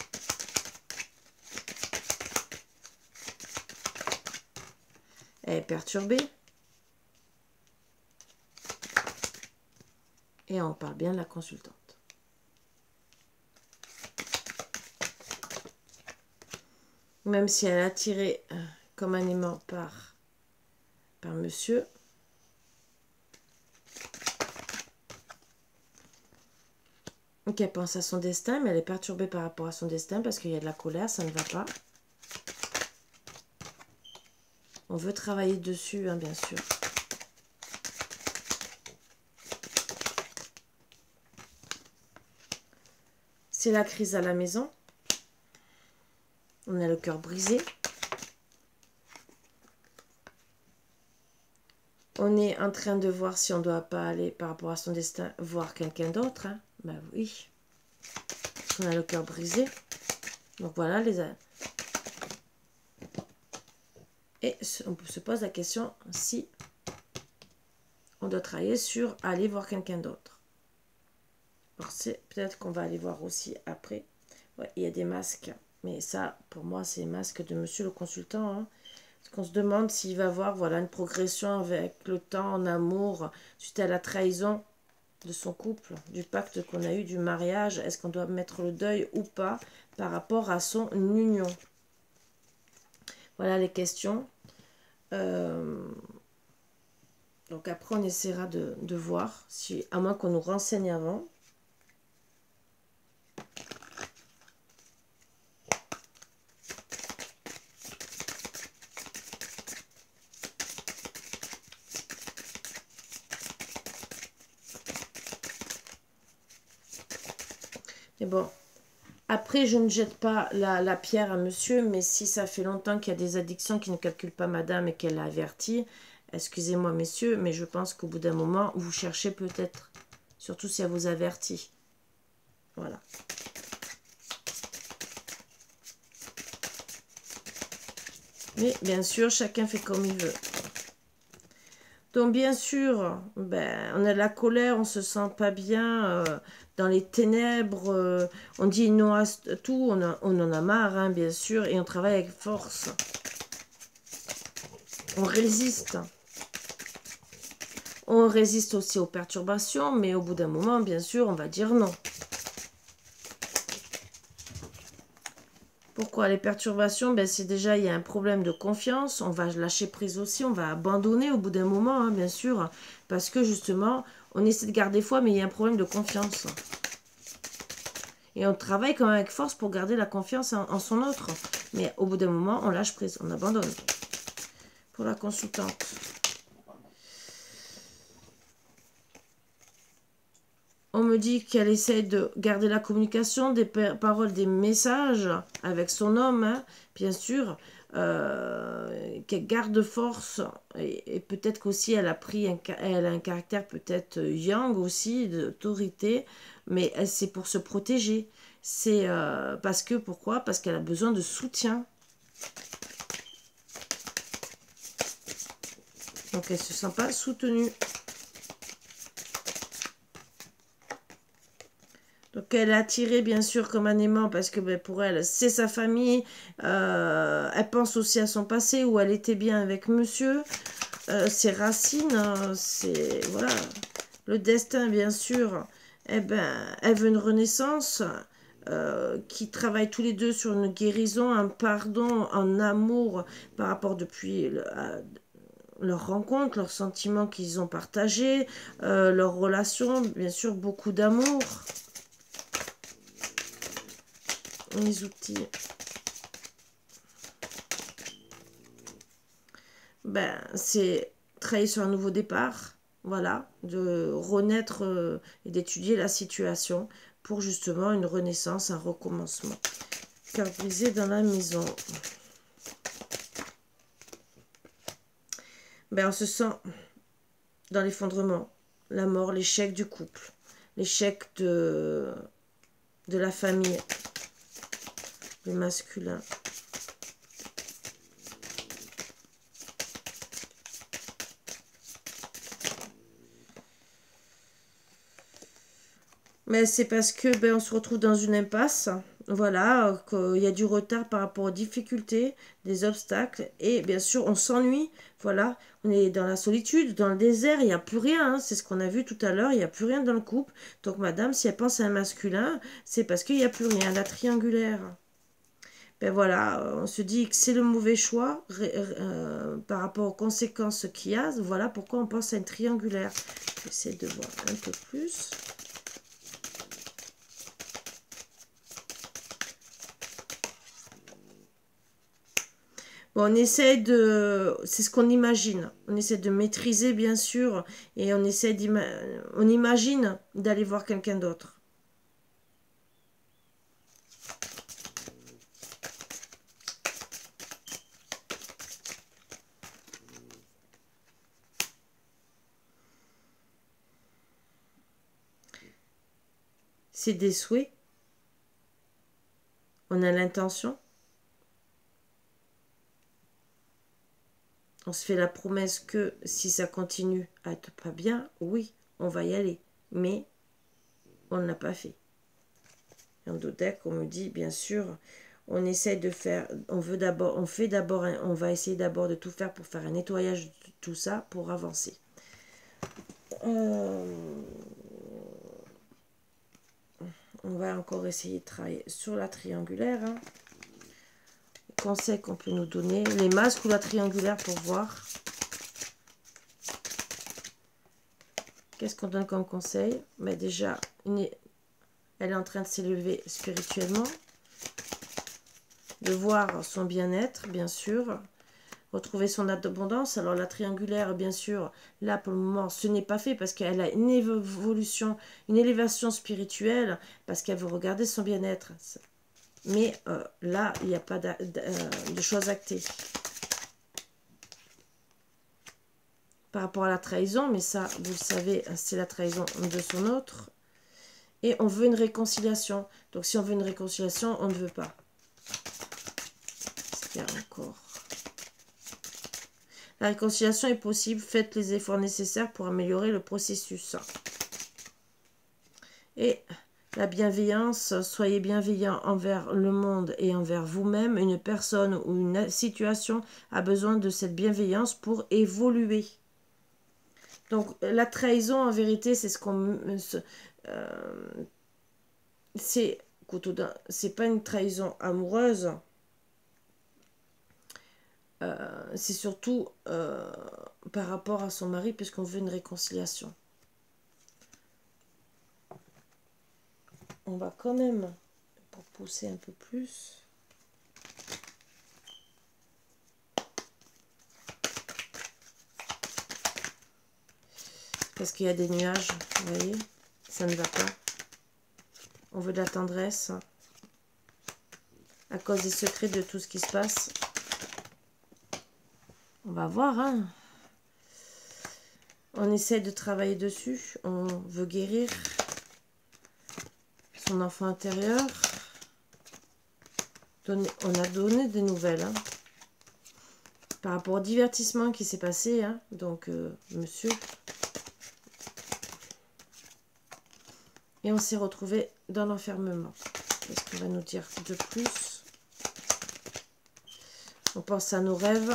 Elle est perturbée. Et on parle bien de la consultante. Même si elle est attirée comme un aimant par monsieur. Donc elle pense à son destin, mais elle est perturbée par rapport à son destin parce qu'il y a de la colère, ça ne va pas. On veut travailler dessus, hein, bien sûr. C'est la crise à la maison. On a le cœur brisé. On est en train de voir si on ne doit pas aller par rapport à son destin voir quelqu'un d'autre. Hein. Ben oui. Parce qu'on a le cœur brisé. Donc voilà les... Et on se pose la question si on doit travailler sur aller voir quelqu'un d'autre. Peut-être qu'on va aller voir aussi après. Ouais, il y a des masques. Mais ça, pour moi, c'est les masques de monsieur le consultant. Hein. Parce qu'on se demande s'il va avoir voilà, une progression avec le temps en amour suite à la trahison de son couple, du pacte qu'on a eu, du mariage. Est-ce qu'on doit mettre le deuil ou pas par rapport à son union? Voilà les questions. Donc après, on essaiera de voir, si, à moins qu'on nous renseigne avant. Mais bon, après, je ne jette pas la pierre à monsieur, mais si ça fait longtemps qu'il y a des addictions qui ne calculent pas madame et qu'elle l'a averti, excusez-moi messieurs, mais je pense qu'au bout d'un moment, vous cherchez peut-être, surtout si elle vous avertit. Voilà. Mais bien sûr, chacun fait comme il veut. Donc bien sûr, ben, on a de la colère, on se sent pas bien, dans les ténèbres, on dit non à tout, on en a marre, hein, bien sûr, et on travaille avec force. On résiste. On résiste aussi aux perturbations, mais au bout d'un moment, bien sûr, on va dire non. Pourquoi les perturbations? Ben, c'est déjà, il y a un problème de confiance, on va lâcher prise aussi, on va abandonner au bout d'un moment, hein, bien sûr, parce que justement, on essaie de garder foi, mais il y a un problème de confiance. Et on travaille quand même avec force pour garder la confiance en son autre. Mais au bout d'un moment, on lâche prise, on abandonne. Pour la consultante. On me dit qu'elle essaie de garder la communication, des paroles, des messages avec son homme, hein, bien sûr. Qu'elle garde force. Et peut-être qu'aussi elle a un caractère peut-être yang aussi, d'autorité. Mais c'est pour se protéger. C'est parce que, pourquoi? Parce qu'elle a besoin de soutien. Donc elle ne se sent pas soutenue. Donc elle est attirée bien sûr comme un aimant parce que ben, pour elle c'est sa famille. Elle pense aussi à son passé où elle était bien avec monsieur. Ses racines, hein, c'est voilà. Le destin bien sûr. Eh ben, elle veut une renaissance. Qui travaillent tous les deux sur une guérison, un pardon, un amour par rapport depuis leur rencontre, leurs sentiments qu'ils ont partagés, leur relation, bien sûr beaucoup d'amour. Les outils. Ben, c'est travailler sur un nouveau départ, voilà, de renaître et d'étudier la situation pour justement une renaissance, un recommencement. Cœur brisé dans la maison. Ben, on se sent dans l'effondrement, la mort, l'échec du couple, l'échec de la famille. le masculin. Mais c'est parce que ben, on se retrouve dans une impasse. Voilà, qu'il y a du retard par rapport aux difficultés, des obstacles. Et bien sûr, on s'ennuie. Voilà, on est dans la solitude, dans le désert, il n'y a plus rien. Hein. C'est ce qu'on a vu tout à l'heure, il n'y a plus rien dans le couple. Donc madame, si elle pense à un masculin, c'est parce qu'il n'y a plus rien. La triangulaire. Ben voilà, on se dit que c'est le mauvais choix par rapport aux conséquences qu'il y a. Voilà pourquoi on pense à une triangulaire. J'essaie de voir un peu plus. Bon, on essaie de... C'est ce qu'on imagine. On essaie de maîtriser, bien sûr. Et on essaie on imagine d'aller voir quelqu'un d'autre. C'est des souhaits. On a l'intention. On se fait la promesse que si ça continue à être pas bien, oui, on va y aller. Mais on ne l'a pas fait. Et en deck, on me dit, bien sûr, on essaie de faire, on va essayer d'abord de tout faire pour faire un nettoyage de tout ça, pour avancer. On va encore essayer de travailler sur la triangulaire. Hein. Conseils qu'on peut nous donner. Les masques ou la triangulaire pour voir. Qu'est-ce qu'on donne comme conseil? Mais déjà, elle est en train de s'élever spirituellement. De voir son bien-être, bien sûr. Retrouver son abondance. Alors la triangulaire, bien sûr, là pour le moment, ce n'est pas fait parce qu'elle a une évolution, une élévation spirituelle, parce qu'elle veut regarder son bien-être. Mais là, il n'y a pas de choses actées. Par rapport à la trahison, mais ça, vous le savez, c'est la trahison de son autre. Et on veut une réconciliation. Donc si on veut une réconciliation, on ne veut pas. C'est bien encore. La réconciliation est possible. Faites les efforts nécessaires pour améliorer le processus. Et la bienveillance, soyez bienveillant envers le monde et envers vous-même. Une personne ou une situation a besoin de cette bienveillance pour évoluer. Donc la trahison, en vérité, c'est ce qu'on... c'est pas une trahison amoureuse. C'est surtout par rapport à son mari, puisqu'on veut une réconciliation. On va quand même, pour pousser un peu plus... Parce qu'il y a des nuages, vous voyez, ça ne va pas. On veut de la tendresse. À cause des secrets de tout ce qui se passe. On va voir, hein. On essaie de travailler dessus. On veut guérir son enfant intérieur. On a donné des nouvelles, hein. Par rapport au divertissement qui s'est passé, hein. Donc, monsieur... Et on s'est retrouvé dans l'enfermement. Qu'est-ce qu'on va nous dire de plus? On pense à nos rêves.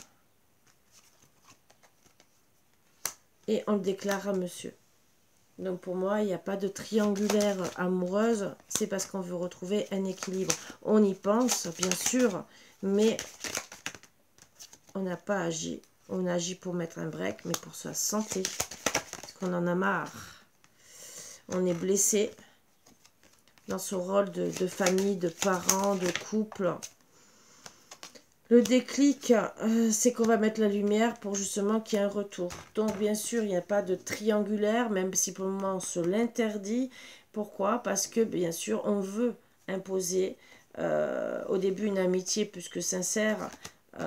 Et on le déclare à monsieur. Donc pour moi, il n'y a pas de triangulaire amoureuse. C'est parce qu'on veut retrouver un équilibre. On y pense, bien sûr. Mais on n'a pas agi. On agit pour mettre un break, mais pour sa santé. Parce qu'on en a marre. On est blessé dans ce rôle de famille, de parents, de couple. Le déclic, c'est qu'on va mettre la lumière pour justement qu'il y ait un retour. Donc bien sûr, il n'y a pas de triangulaire, même si pour le moment on se l'interdit. Pourquoi? Parce que bien sûr, on veut imposer au début une amitié plus que sincère.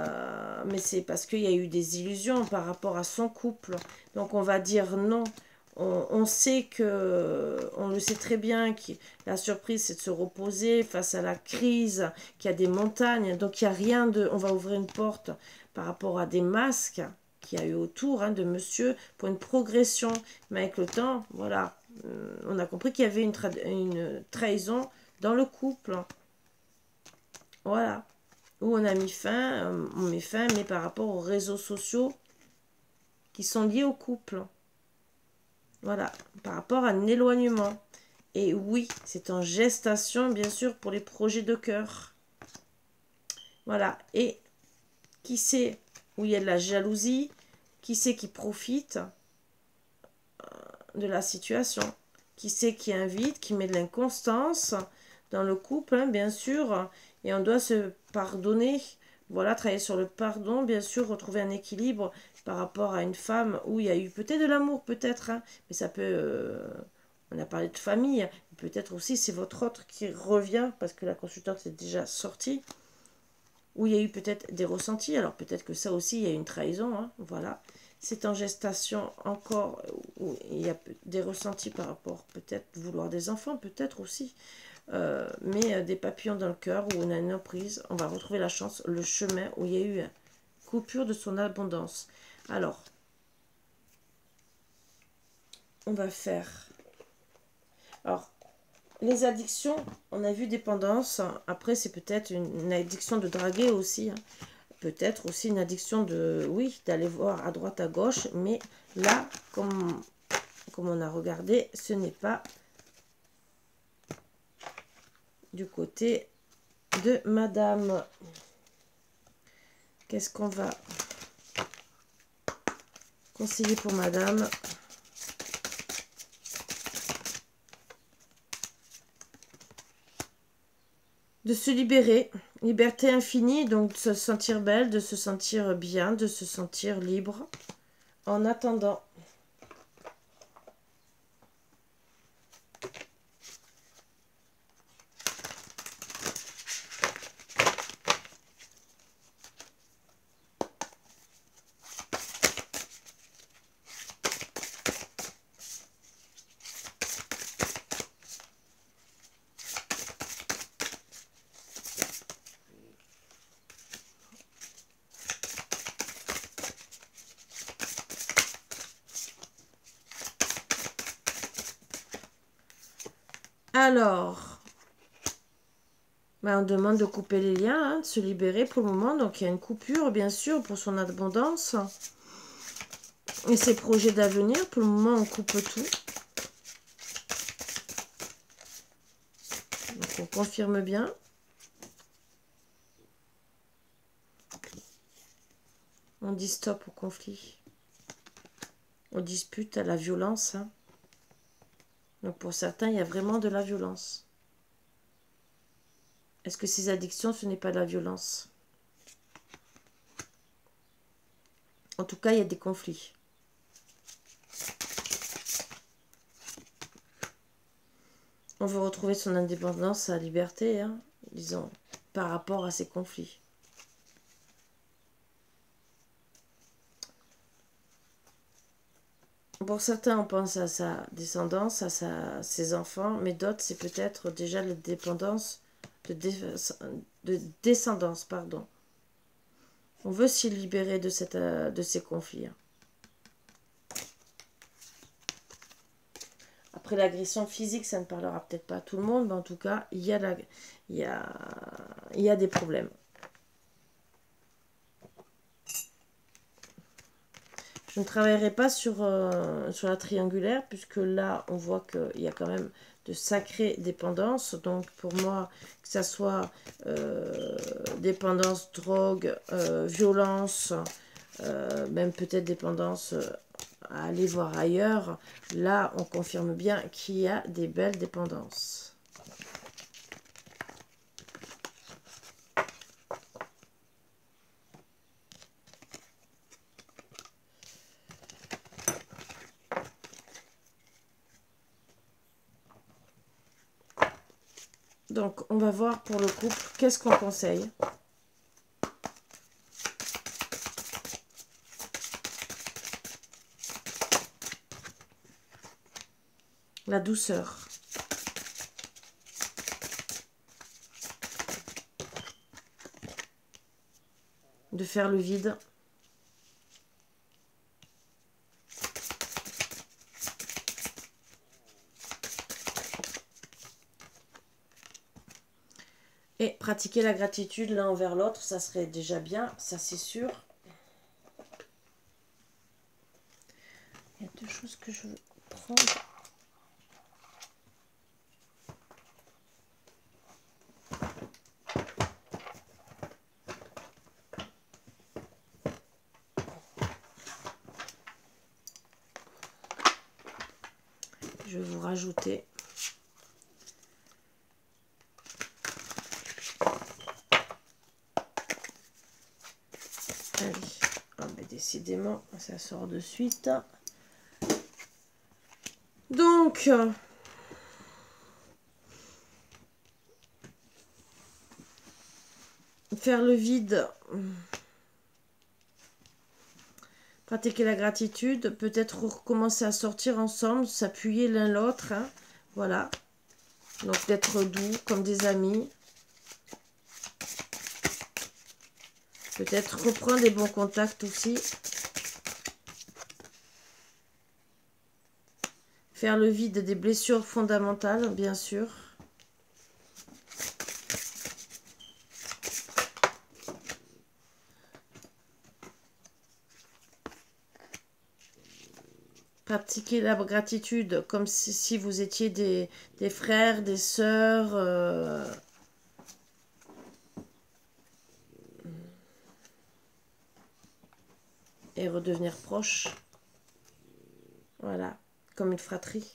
Mais c'est parce qu'il y a eu des illusions par rapport à son couple. Donc on va dire non. on sait que, on le sait très bien, que la surprise c'est de se reposer face à la crise, qu'il y a des montagnes, donc il n'y a rien de, on va ouvrir une porte par rapport à des masques qu'il y a eu autour de monsieur pour une progression, mais avec le temps, voilà, on a compris qu'il y avait une trahison dans le couple, voilà, où on a mis fin, on met fin, mais par rapport aux réseaux sociaux qui sont liés au couple. Voilà, par rapport à un éloignement. Et oui, c'est en gestation, bien sûr, pour les projets de cœur. Voilà, et qui sait où il y a de la jalousie, qui sait qui profite de la situation, qui sait qui invite, qui met de l'inconstance dans le couple, bien sûr, et on doit se pardonner. Voilà, travailler sur le pardon, bien sûr, retrouver un équilibre par rapport à une femme où il y a eu peut-être de l'amour, peut-être, mais ça peut... on a parlé de famille, peut-être aussi c'est votre autre qui revient, parce que la consultante est déjà sortie, où il y a eu peut-être des ressentis, alors peut-être que ça aussi, il y a une trahison, voilà. C'est en gestation encore, où il y a des ressentis par rapport, peut-être vouloir des enfants, peut-être aussi, mais des papillons dans le cœur, où on a une emprise, on va retrouver la chance, le chemin, où il y a eu une coupure de son abondance. Alors, on va faire... Alors, les addictions, on a vu dépendance. Après, c'est peut-être une addiction de draguer aussi. Peut-être aussi une addiction de, oui, d'aller voir à droite, à gauche. Mais là, comme on a regardé, ce n'est pas du côté de madame. Qu'est-ce qu'on va conseiller pour madame ? De se libérer, liberté infinie, donc de se sentir belle, de se sentir bien, de se sentir libre. En attendant, alors, on demande de couper les liens, de se libérer pour le moment. Donc, il y a une coupure, bien sûr, pour son abondance. Et ses projets d'avenir. Pour le moment, on coupe tout. Donc, on confirme bien. On dit stop au conflit. Aux disputes, à la violence. Donc, pour certains, il y a vraiment de la violence. Est-ce que ces addictions, ce n'est pas de la violence? En tout cas, il y a des conflits. On veut retrouver son indépendance, sa liberté, disons, par rapport à ces conflits. Pour certains, on pense à sa descendance, à ses enfants, mais d'autres, c'est peut-être déjà la dépendance de descendance, pardon. On veut s'y libérer de ces conflits. Après, l'agression physique, ça ne parlera peut-être pas à tout le monde, mais en tout cas, il y a des problèmes. Je ne travaillerai pas sur la triangulaire, puisque là, on voit qu'il y a quand même de sacrées dépendances. Donc, pour moi, que ça soit dépendance, drogue, violence, même peut-être dépendance à aller voir ailleurs, là, on confirme bien qu'il y a des belles dépendances. Donc, on va voir pour le couple, qu'est-ce qu'on conseille? la douceur. De faire le vide. Et pratiquer la gratitude l'un envers l'autre, ça serait déjà bien, ça c'est sûr. Il y a deux choses que je veux prendre. Je vais vous rajouter. Allez, oh, ben décidément, ça sort de suite. Donc, faire le vide, pratiquer la gratitude, peut-être recommencer à sortir ensemble, s'appuyer l'un l'autre, hein, voilà. Donc d'être doux comme des amis. Peut-être reprendre des bons contacts aussi. Faire le vide des blessures fondamentales, bien sûr. Pratiquer la gratitude comme si vous étiez des frères, des sœurs. Et redevenir proche. Voilà, comme une fratrie.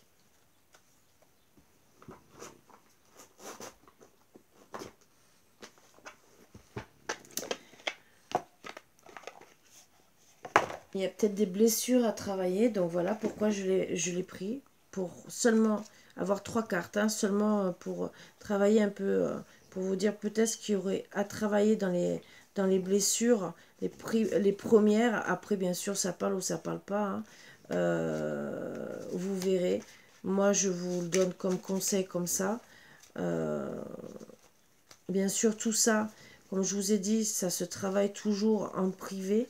Il y a peut-être des blessures à travailler, donc voilà pourquoi je l'ai pris. Pour seulement avoir 3 cartes, hein, seulement pour travailler un peu, pour vous dire peut-être ce qu'il y aurait à travailler dans les blessures, les premières. Après, bien sûr, ça parle ou ça parle pas. Hein. Vous verrez. Moi, je vous le donne comme conseil comme ça. Bien sûr, tout ça, comme je vous ai dit, ça se travaille toujours en privé.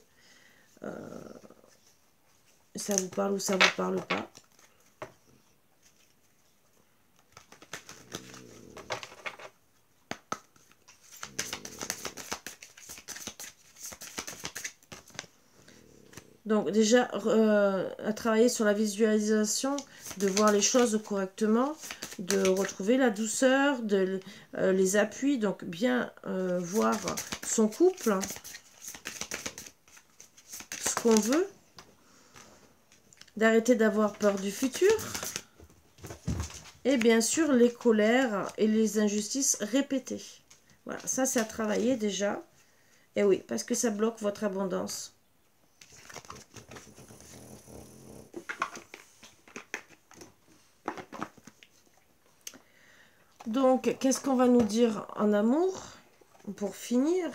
Ça vous parle ou ça vous parle pas. Donc déjà, à travailler sur la visualisation, de voir les choses correctement, de retrouver la douceur, les appuis, donc bien voir son couple, hein, ce qu'on veut, d'arrêter d'avoir peur du futur, et bien sûr les colères et les injustices répétées. Voilà, ça c'est à travailler déjà, et oui, parce que ça bloque votre abondance. Donc, qu'est-ce qu'on va nous dire en amour pour finir?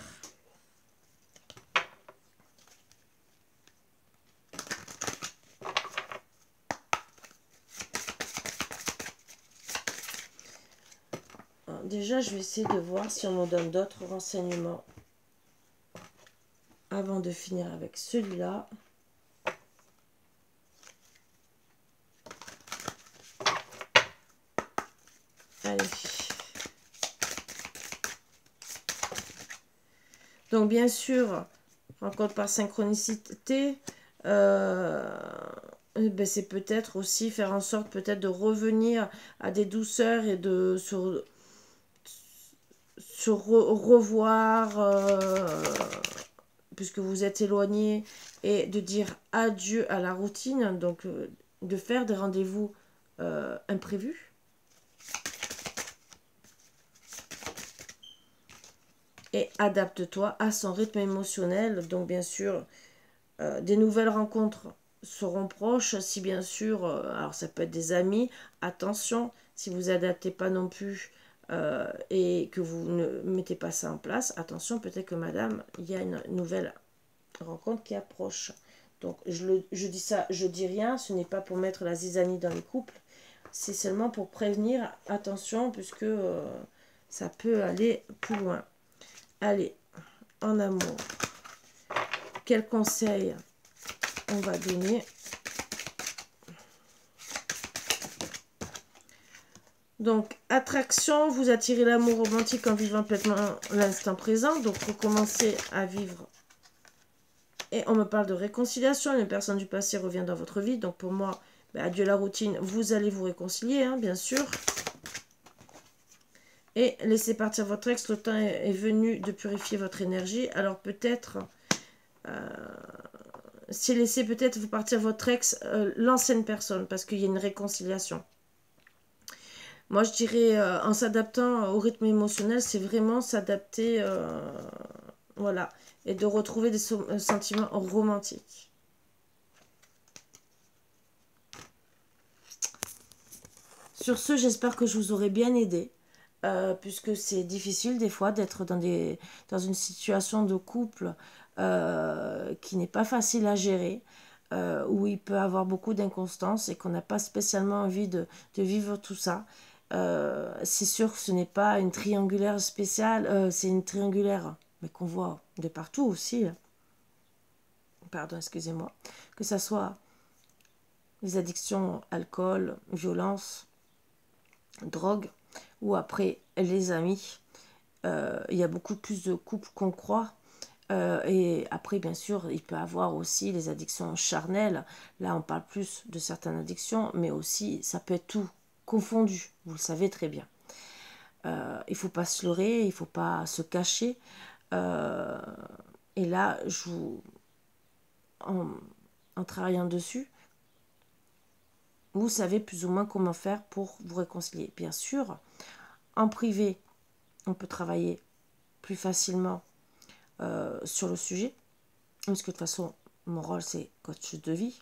Alors, déjà, je vais essayer de voir si on me donne d'autres renseignements avant de finir avec celui-là. Allez. Donc, bien sûr, rencontre par synchronicité, ben c'est peut-être aussi faire en sorte peut-être de revenir à des douceurs et de se revoir, puisque vous êtes éloigné, et de dire adieu à la routine, donc de faire des rendez-vous imprévus. Et adapte-toi à son rythme émotionnel. Donc bien sûr, des nouvelles rencontres seront proches. Si bien sûr, alors ça peut être des amis. Attention, si vous n'adaptez pas non plus et que vous ne mettez pas ça en place, attention, peut-être que madame, il y a une nouvelle rencontre qui approche. Donc je dis ça, je dis rien, ce n'est pas pour mettre la zizanie dans les couples. c'est seulement pour prévenir, attention, puisque ça peut aller plus loin. Allez, en amour, quel conseil on va donner? Donc, attraction, vous attirez l'amour romantique en vivant pleinement l'instant présent. Donc, recommencez à vivre. Et on me parle de réconciliation. Une personne du passé revient dans votre vie. Donc, pour moi, ben, adieu la routine. Vous allez vous réconcilier, hein, bien sûr. Et laissez partir votre ex. Le temps est venu de purifier votre énergie. Alors, peut-être... si laissez peut-être vous partir votre ex, l'ancienne personne, parce qu'il y a une réconciliation. Moi, je dirais, en s'adaptant au rythme émotionnel, c'est vraiment s'adapter, voilà, et de retrouver des sentiments romantiques. Sur ce, j'espère que je vous aurai bien aidé, puisque c'est difficile des fois d'être dans une situation de couple qui n'est pas facile à gérer, où il peut avoir beaucoup d'inconstance et qu'on n'a pas spécialement envie de vivre tout ça. C'est sûr que ce n'est pas une triangulaire spéciale, c'est une triangulaire, mais qu'on voit de partout aussi. Pardon, excusez-moi. Que ça soit les addictions, alcool, violence, drogue, ou après les amis. Il y a beaucoup plus de couples qu'on croit. Et après, bien sûr, il peut y avoir aussi les addictions charnelles. Là, on parle plus de certaines addictions, mais aussi, ça peut être tout confondu. Vous le savez très bien. Il ne faut pas se leurrer, il ne faut pas se cacher. Et là, en travaillant dessus, vous savez plus ou moins comment faire pour vous réconcilier. Bien sûr, en privé, on peut travailler plus facilement sur le sujet, parce que de toute façon, mon rôle, c'est coach de vie.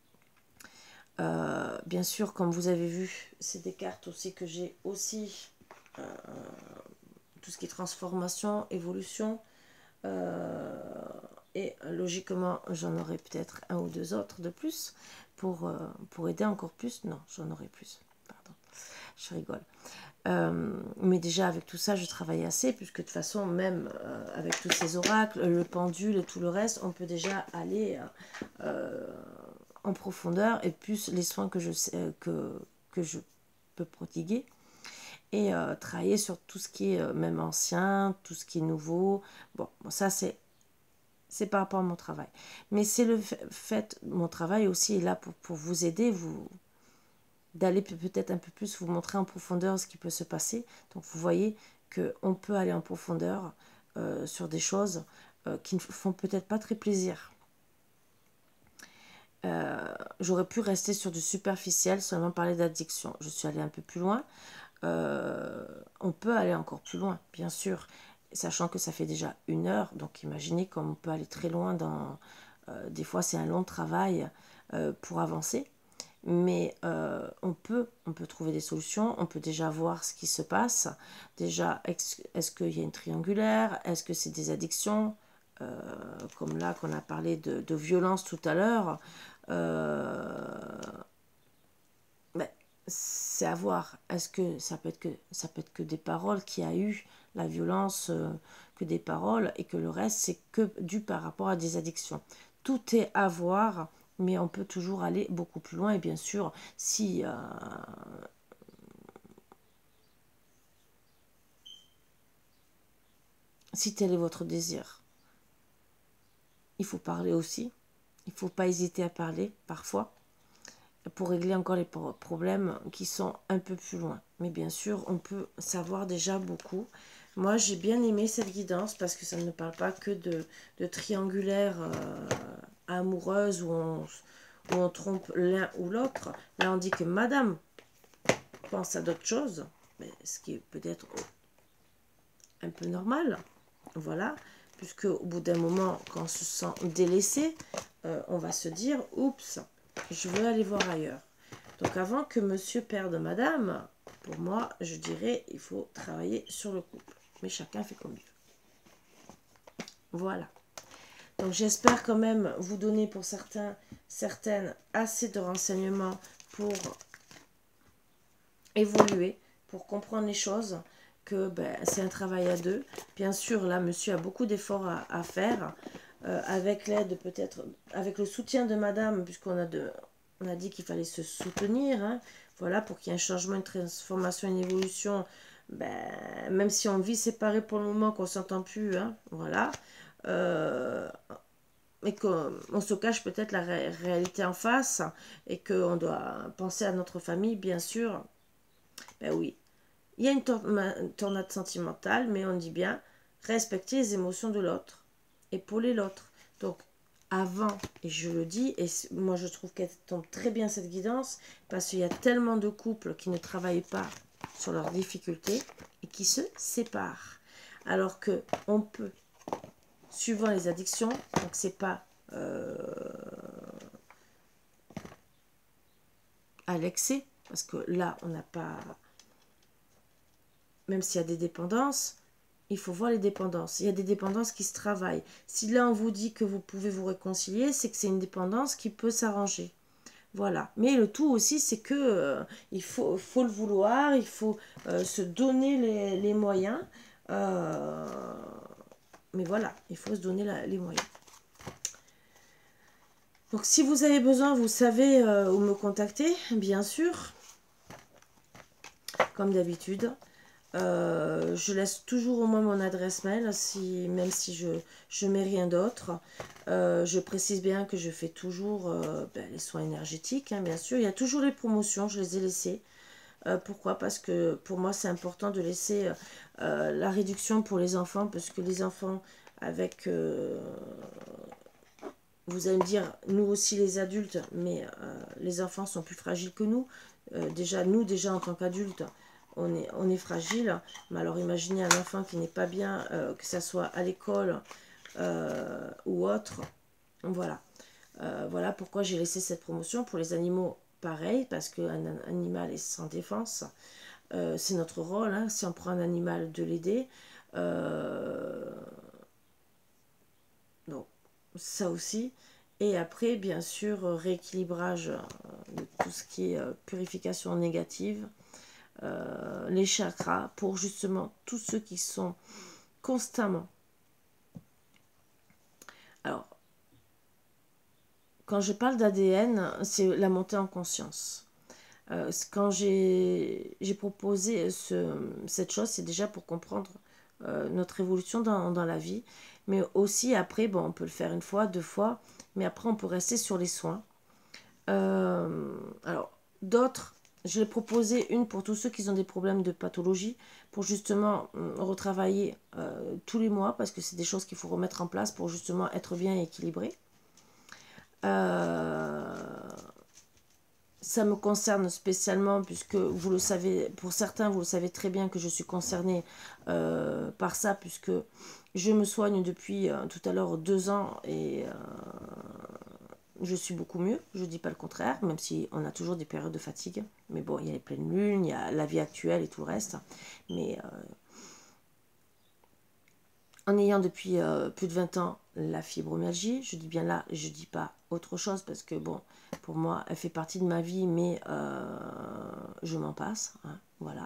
Bien sûr, comme vous avez vu, c'est des cartes aussi que j'ai aussi, tout ce qui est transformation, évolution, et logiquement, j'en aurai peut-être un ou deux autres de plus pour aider encore plus. Non, j'en aurai plus, pardon, je rigole. Mais déjà avec tout ça je travaille assez, puisque de toute façon même avec tous ces oracles, le pendule et tout le reste, on peut déjà aller en profondeur, et plus les soins que je sais, que je peux prodiguer, et travailler sur tout ce qui est même ancien, tout ce qui est nouveau. Bon, ça c'est par rapport à mon travail, mais c'est le fait, mon travail aussi est là pour vous aider, d'aller peut-être un peu plus vous montrer en profondeur ce qui peut se passer. Donc vous voyez qu'on peut aller en profondeur sur des choses qui ne font peut-être pas très plaisir. J'aurais pu rester sur du superficiel, seulement parler d'addiction. Je suis allée un peu plus loin. On peut aller encore plus loin, bien sûr, sachant que ça fait déjà 1 heure. Donc imaginez comme on peut aller très loin dans... des fois c'est un long travail pour avancer. Mais on peut trouver des solutions, on peut déjà voir ce qui se passe. Déjà, est-ce qu'il y a une triangulaire? Est-ce que c'est des addictions? Comme là qu'on a parlé de violence tout à l'heure. C'est à voir. Est-ce que ça peut être que des paroles qui a eu la violence, que des paroles, et que le reste c'est que dû par rapport à des addictions. Tout est à voir. Mais on peut toujours aller beaucoup plus loin. Et bien sûr, si tel est votre désir, il faut parler aussi. Il ne faut pas hésiter à parler parfois pour régler encore les problèmes qui sont un peu plus loin. Mais bien sûr, on peut savoir déjà beaucoup. Moi, j'ai bien aimé cette guidance parce que ça ne parle pas que de triangulaire amoureuse où on trompe l'un ou l'autre. Là, on dit que madame pense à d'autres choses, mais ce qui est peut-être un peu normal, voilà, puisque au bout d'un moment, quand on se sent délaissé, on va se dire, oups, je veux aller voir ailleurs. Donc avant que monsieur perde madame, pour moi, je dirais, il faut travailler sur le couple. Mais chacun fait comme il veut. Voilà. Donc j'espère quand même vous donner pour certaines assez de renseignements pour évoluer, pour comprendre les choses, que ben, c'est un travail à deux. Bien sûr, là, monsieur a beaucoup d'efforts à faire, avec l'aide peut-être, avec le soutien de madame, puisqu'on a, on a dit qu'il fallait se soutenir, hein, voilà, pour qu'il y ait un changement, une transformation, une évolution, ben, même si on vit séparés pour le moment, qu'on ne s'entend plus, hein, voilà, et qu'on se cache peut-être la réalité en face, et qu'on doit penser à notre famille, bien sûr, ben oui, il y a une tornade sentimentale, mais on dit bien respecter les émotions de l'autre, épauler l'autre. Donc, avant, et je le dis, et moi je trouve qu'elle tombe très bien cette guidance, parce qu'il y a tellement de couples qui ne travaillent pas sur leurs difficultés et qui se séparent. Alors que on peut, suivant les addictions, donc c'est pas à l'excès, parce que là on n'a pas, même s'il y a des dépendances, il faut voir les dépendances. Il y a des dépendances qui se travaillent. Si là on vous dit que vous pouvez vous réconcilier, c'est que c'est une dépendance qui peut s'arranger. Voilà. Mais le tout aussi, c'est que il faut le vouloir, il faut se donner les moyens. Euh, mais voilà, il faut se donner les moyens. Donc si vous avez besoin, vous savez où me contacter, bien sûr, comme d'habitude. Je laisse toujours au moins mon adresse mail, même si je mets rien d'autre. Je précise bien que je fais toujours les soins énergétiques, hein, bien sûr. Il y a toujours les promotions, je les ai laissées. Pourquoi? Parce que pour moi, c'est important de laisser la réduction pour les enfants, parce que les enfants, avec... vous allez me dire, nous aussi les adultes, mais les enfants sont plus fragiles que nous. Déjà en tant qu'adultes, on est fragile. Mais alors imaginez un enfant qui n'est pas bien, que ce soit à l'école ou autre. Voilà. Voilà pourquoi j'ai laissé cette promotion. Pour les animaux, pareil, parce qu'un animal est sans défense. C'est notre rôle, hein, si on prend un animal, de l'aider. Donc, ça aussi. Et après, bien sûr, rééquilibrage de tout ce qui est purification négative. Les chakras, pour justement tous ceux qui sont constamment. Alors, quand je parle d'ADN, c'est la montée en conscience. Quand j'ai proposé cette chose, c'est déjà pour comprendre notre évolution dans la vie. Mais aussi après, bon, on peut le faire une fois, deux fois, mais après on peut rester sur les soins. Alors, d'autres, je l'ai proposé une pour tous ceux qui ont des problèmes de pathologie, pour justement retravailler tous les mois, parce que c'est des choses qu'il faut remettre en place pour justement être bien équilibré. Ça me concerne spécialement, puisque vous le savez, pour certains, vous le savez très bien que je suis concernée par ça, puisque je me soigne depuis tout à l'heure 2 ans et je suis beaucoup mieux, je ne dis pas le contraire, même si on a toujours des périodes de fatigue. Mais bon, il y a les pleines lunes, il y a la vie actuelle et tout le reste. Mais en ayant depuis plus de 20 ans la fibromyalgie, je dis bien là, je ne dis pas autre chose parce que bon, pour moi, elle fait partie de ma vie, mais je m'en passe, hein, voilà.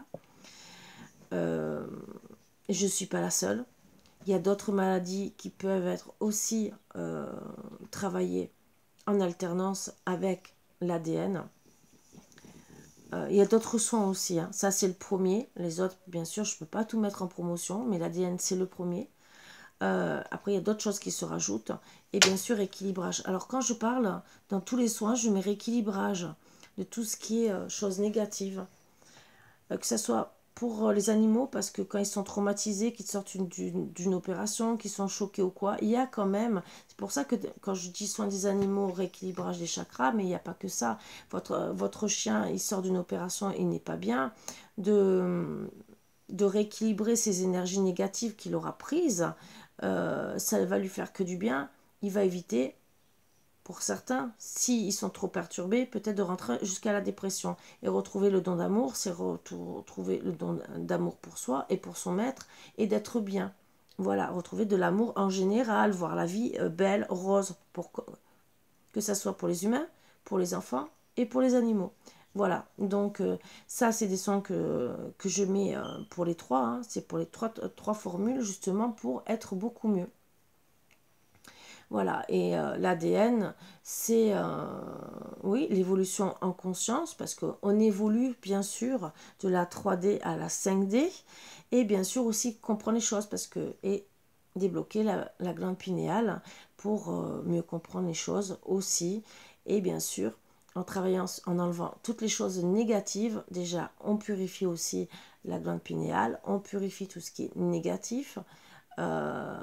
Je ne suis pas la seule. Il y a d'autres maladies qui peuvent être aussi travaillées en alternance avec l'ADN. Il y a d'autres soins aussi, hein. Ça c'est le premier. Les autres, bien sûr, je ne peux pas tout mettre en promotion, mais l'ADN c'est le premier. Après, il y a d'autres choses qui se rajoutent. Et bien sûr, équilibrage. Alors, quand je parle, dans tous les soins, je mets rééquilibrage de tout ce qui est choses négatives. Que ce soit pour les animaux, parce que quand ils sont traumatisés, qu'ils sortent d'une opération, qu'ils sont choqués ou quoi, il y a quand même... C'est pour ça que quand je dis soin des animaux, rééquilibrage des chakras, mais il n'y a pas que ça. Votre chien, il sort d'une opération, il n'est pas bien. De rééquilibrer ses énergies négatives qu'il aura prises, ça va lui faire que du bien. Il va éviter, pour certains, s'ils sont trop perturbés, peut-être de rentrer jusqu'à la dépression. Et retrouver le don d'amour, c'est retrouver le don d'amour pour soi et pour son maître, et d'être bien. Voilà, retrouver de l'amour en général, voir la vie belle, rose, que ça soit pour les humains, pour les enfants et pour les animaux. Voilà, donc ça c'est des soins que je mets pour les trois, hein. C'est pour les trois formules justement pour être beaucoup mieux. Voilà, et l'ADN, c'est, oui, l'évolution en conscience, parce qu'on évolue, bien sûr, de la 3D à la 5D, et bien sûr aussi comprendre les choses, parce que, et débloquer la glande pinéale pour mieux comprendre les choses aussi, et bien sûr, en travaillant, en enlevant toutes les choses négatives, déjà, on purifie aussi la glande pinéale, on purifie tout ce qui est négatif, euh,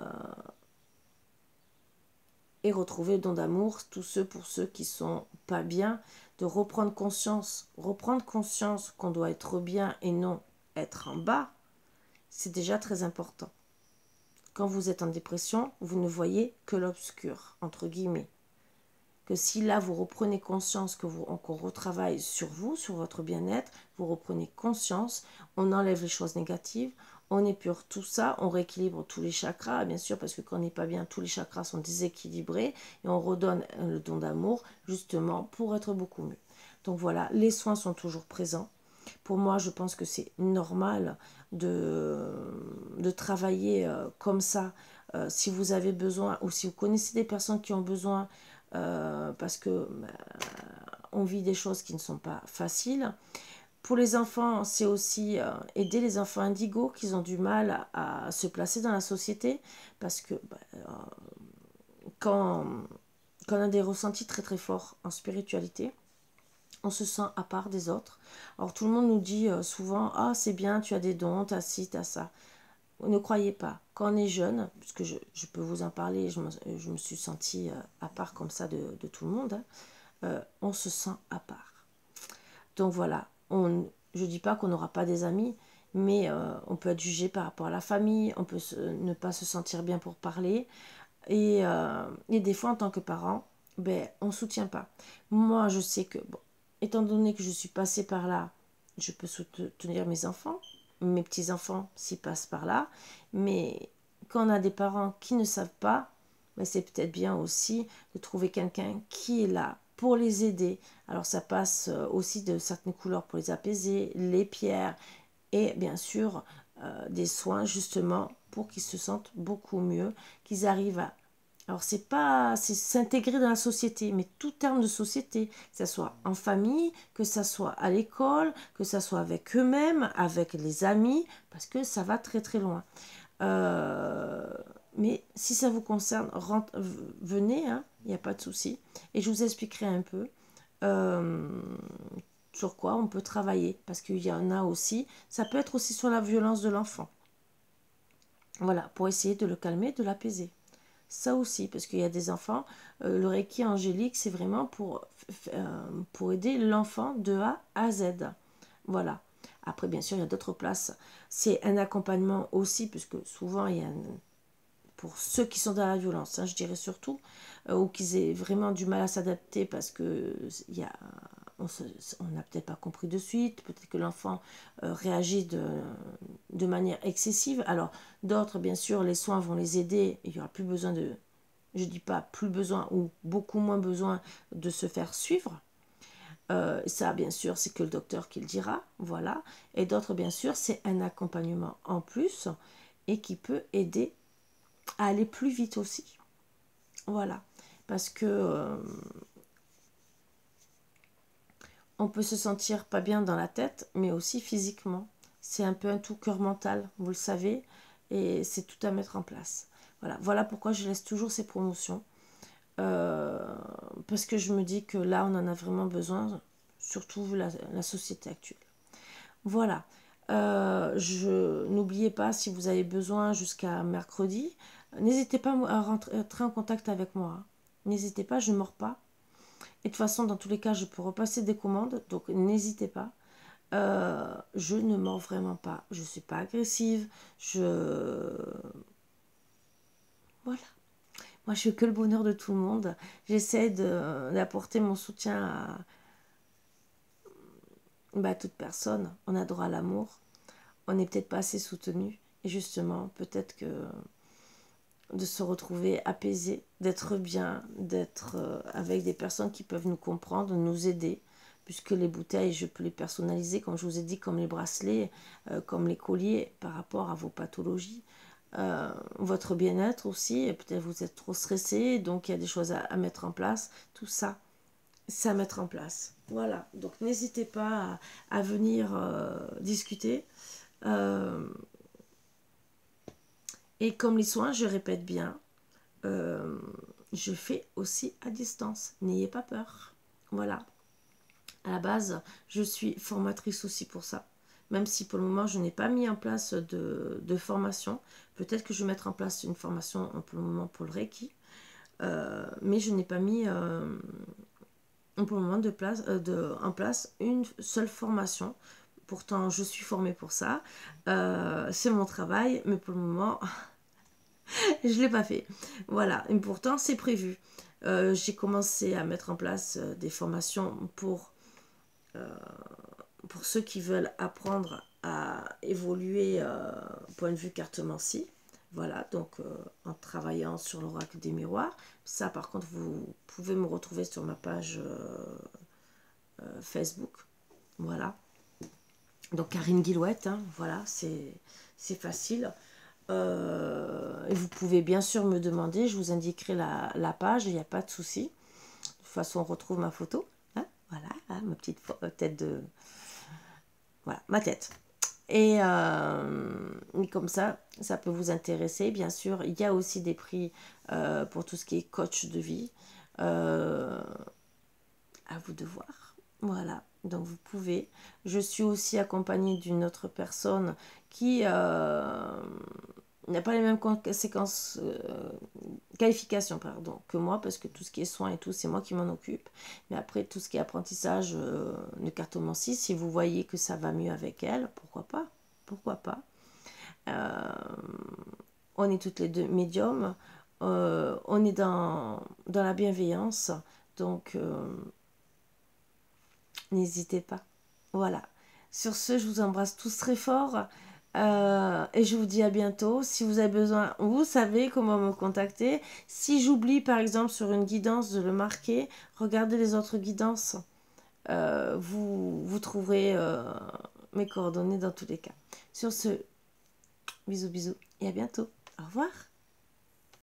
et retrouver le don d'amour, tous ceux pour ceux qui sont pas bien, de reprendre conscience qu'on doit être bien et non être en bas, c'est déjà très important. Quand vous êtes en dépression, vous ne voyez que l'obscur, entre guillemets. Que si là vous reprenez conscience qu'on retravaille sur vous, sur votre bien-être, vous reprenez conscience, on enlève les choses négatives, on épure tout ça, on rééquilibre tous les chakras, bien sûr, parce que quand on n'est pas bien, tous les chakras sont déséquilibrés, et on redonne le don d'amour, justement, pour être beaucoup mieux. Donc voilà, les soins sont toujours présents. Pour moi, je pense que c'est normal de travailler comme ça. Si vous avez besoin, ou si vous connaissez des personnes qui ont besoin, parce que on vit des choses qui ne sont pas faciles. Pour les enfants, c'est aussi aider les enfants indigos qui ont du mal à se placer dans la société, parce que quand, quand on a des ressentis très très forts en spiritualité, on se sent à part des autres. Alors tout le monde nous dit souvent, ah c'est bien, tu as des dons, tu as ci, tu as ça. Ne croyez pas, quand on est jeune, puisque je peux vous en parler, je me suis sentie à part comme ça de tout le monde, hein, on se sent à part. Donc voilà, je ne dis pas qu'on n'aura pas des amis, mais on peut être jugé par rapport à la famille, on peut ne pas se sentir bien pour parler, et des fois en tant que parent, ben, on ne soutient pas. Moi je sais que, bon, étant donné que je suis passée par là, je peux soutenir mes enfants, mes petits-enfants s'y passent par là, mais quand on a des parents qui ne savent pas, ben, c'est peut-être bien aussi de trouver quelqu'un qui est là pour les aider. Alors ça passe aussi de certaines couleurs pour les apaiser, les pierres, et bien sûr des soins justement pour qu'ils se sentent beaucoup mieux, qu'ils arrivent à... Alors c'est pas, c'est s'intégrer dans la société, mais tout terme de société, que ce soit en famille, que ce soit à l'école, que ce soit avec eux-mêmes, avec les amis, parce que ça va très très loin. Mais si ça vous concerne, venez, hein, il n'y a pas de souci. Et je vous expliquerai un peu euh, sur quoi on peut travailler. Parce qu'il y en a aussi, ça peut être aussi sur la violence de l'enfant. Voilà, pour essayer de le calmer, de l'apaiser. Ça aussi, parce qu'il y a des enfants, le Reiki angélique, c'est vraiment pour aider l'enfant de A à Z. Voilà. Après, bien sûr, il y a d'autres places. C'est un accompagnement aussi, puisque souvent, il y a pour ceux qui sont dans la violence, hein, je dirais surtout, ou qu'ils aient vraiment du mal à s'adapter parce que on n'a peut-être pas compris de suite, peut-être que l'enfant réagit de manière excessive. Alors d'autres, bien sûr, les soins vont les aider, il n'y aura plus besoin de, je dis pas plus besoin ou beaucoup moins besoin de se faire suivre. Ça, bien sûr, c'est que le docteur qui le dira, voilà. Et d'autres, bien sûr, c'est un accompagnement en plus et qui peut aider à aller plus vite aussi. Voilà. Parce que on peut se sentir pas bien dans la tête, mais aussi physiquement. C'est un peu un tout cœur mental, vous le savez, et c'est tout à mettre en place. Voilà, voilà pourquoi je laisse toujours ces promotions. Parce que je me dis que là, on en a vraiment besoin, surtout vu la société actuelle. Voilà. N'oubliez pas, si vous avez besoin jusqu'à mercredi, n'hésitez pas à rentrer en contact avec moi, hein. N'hésitez pas, je ne mords pas. Et de toute façon, dans tous les cas, je peux repasser des commandes, donc n'hésitez pas. Je ne mords vraiment pas. Je ne suis pas agressive. Voilà. Moi, je veux que le bonheur de tout le monde. J'essaie d'apporter mon soutien à toute personne. On a droit à l'amour. On n'est peut-être pas assez soutenu. Et justement, peut-être que de se retrouver apaisé, d'être bien, d'être avec des personnes qui peuvent nous comprendre, nous aider. puisque les bouteilles, je peux les personnaliser, comme je vous ai dit, comme les bracelets, comme les colliers, par rapport à vos pathologies. Votre bien-être aussi, peut-être vous êtes trop stressé, donc il y a des choses à mettre en place. Tout ça, c'est à mettre en place. Voilà, donc n'hésitez pas à venir discuter. Et comme les soins, je répète bien, je fais aussi à distance. N'ayez pas peur. Voilà. À la base, je suis formatrice aussi pour ça. Même si pour le moment, je n'ai pas mis en place de formation. Peut-être que je vais mettre en place une formation pour le moment pour le Reiki. Mais je n'ai pas mis pour le moment en place une seule formation. Pourtant, je suis formée pour ça. C'est mon travail, mais pour le moment, je ne l'ai pas fait. Voilà, et pourtant, c'est prévu. J'ai commencé à mettre en place des formations pour ceux qui veulent apprendre à évoluer point de vue cartomancie. Voilà, donc en travaillant sur l'oracle des miroirs. Ça, par contre, vous pouvez me retrouver sur ma page Facebook. Voilà. Donc Karine Guillouette, hein, voilà, c'est facile. Et vous pouvez bien sûr me demander, je vous indiquerai la page, il n'y a pas de souci. De toute façon, on retrouve ma photo. Hein, voilà, hein, ma petite tête de... Voilà, ma tête. Et comme ça peut vous intéresser. Bien sûr, il y a aussi des prix pour tout ce qui est coach de vie. À vous de voir. Voilà, donc vous pouvez. Je suis aussi accompagnée d'une autre personne qui n'a pas les mêmes qualifications que moi, parce que tout ce qui est soins et tout, c'est moi qui m'en occupe. Mais après, tout ce qui est apprentissage de cartomancie, si vous voyez que ça va mieux avec elle, pourquoi pas? Pourquoi pas? On est toutes les deux médiums, on est dans la bienveillance, donc n'hésitez pas. Voilà. Sur ce, je vous embrasse tous très fort. Et je vous dis à bientôt. Si vous avez besoin, vous savez comment me contacter. Si j'oublie par exemple sur une guidance de le marquer, regardez les autres guidances. Vous trouverez mes coordonnées dans tous les cas. Sur ce, bisous bisous et à bientôt. Au revoir.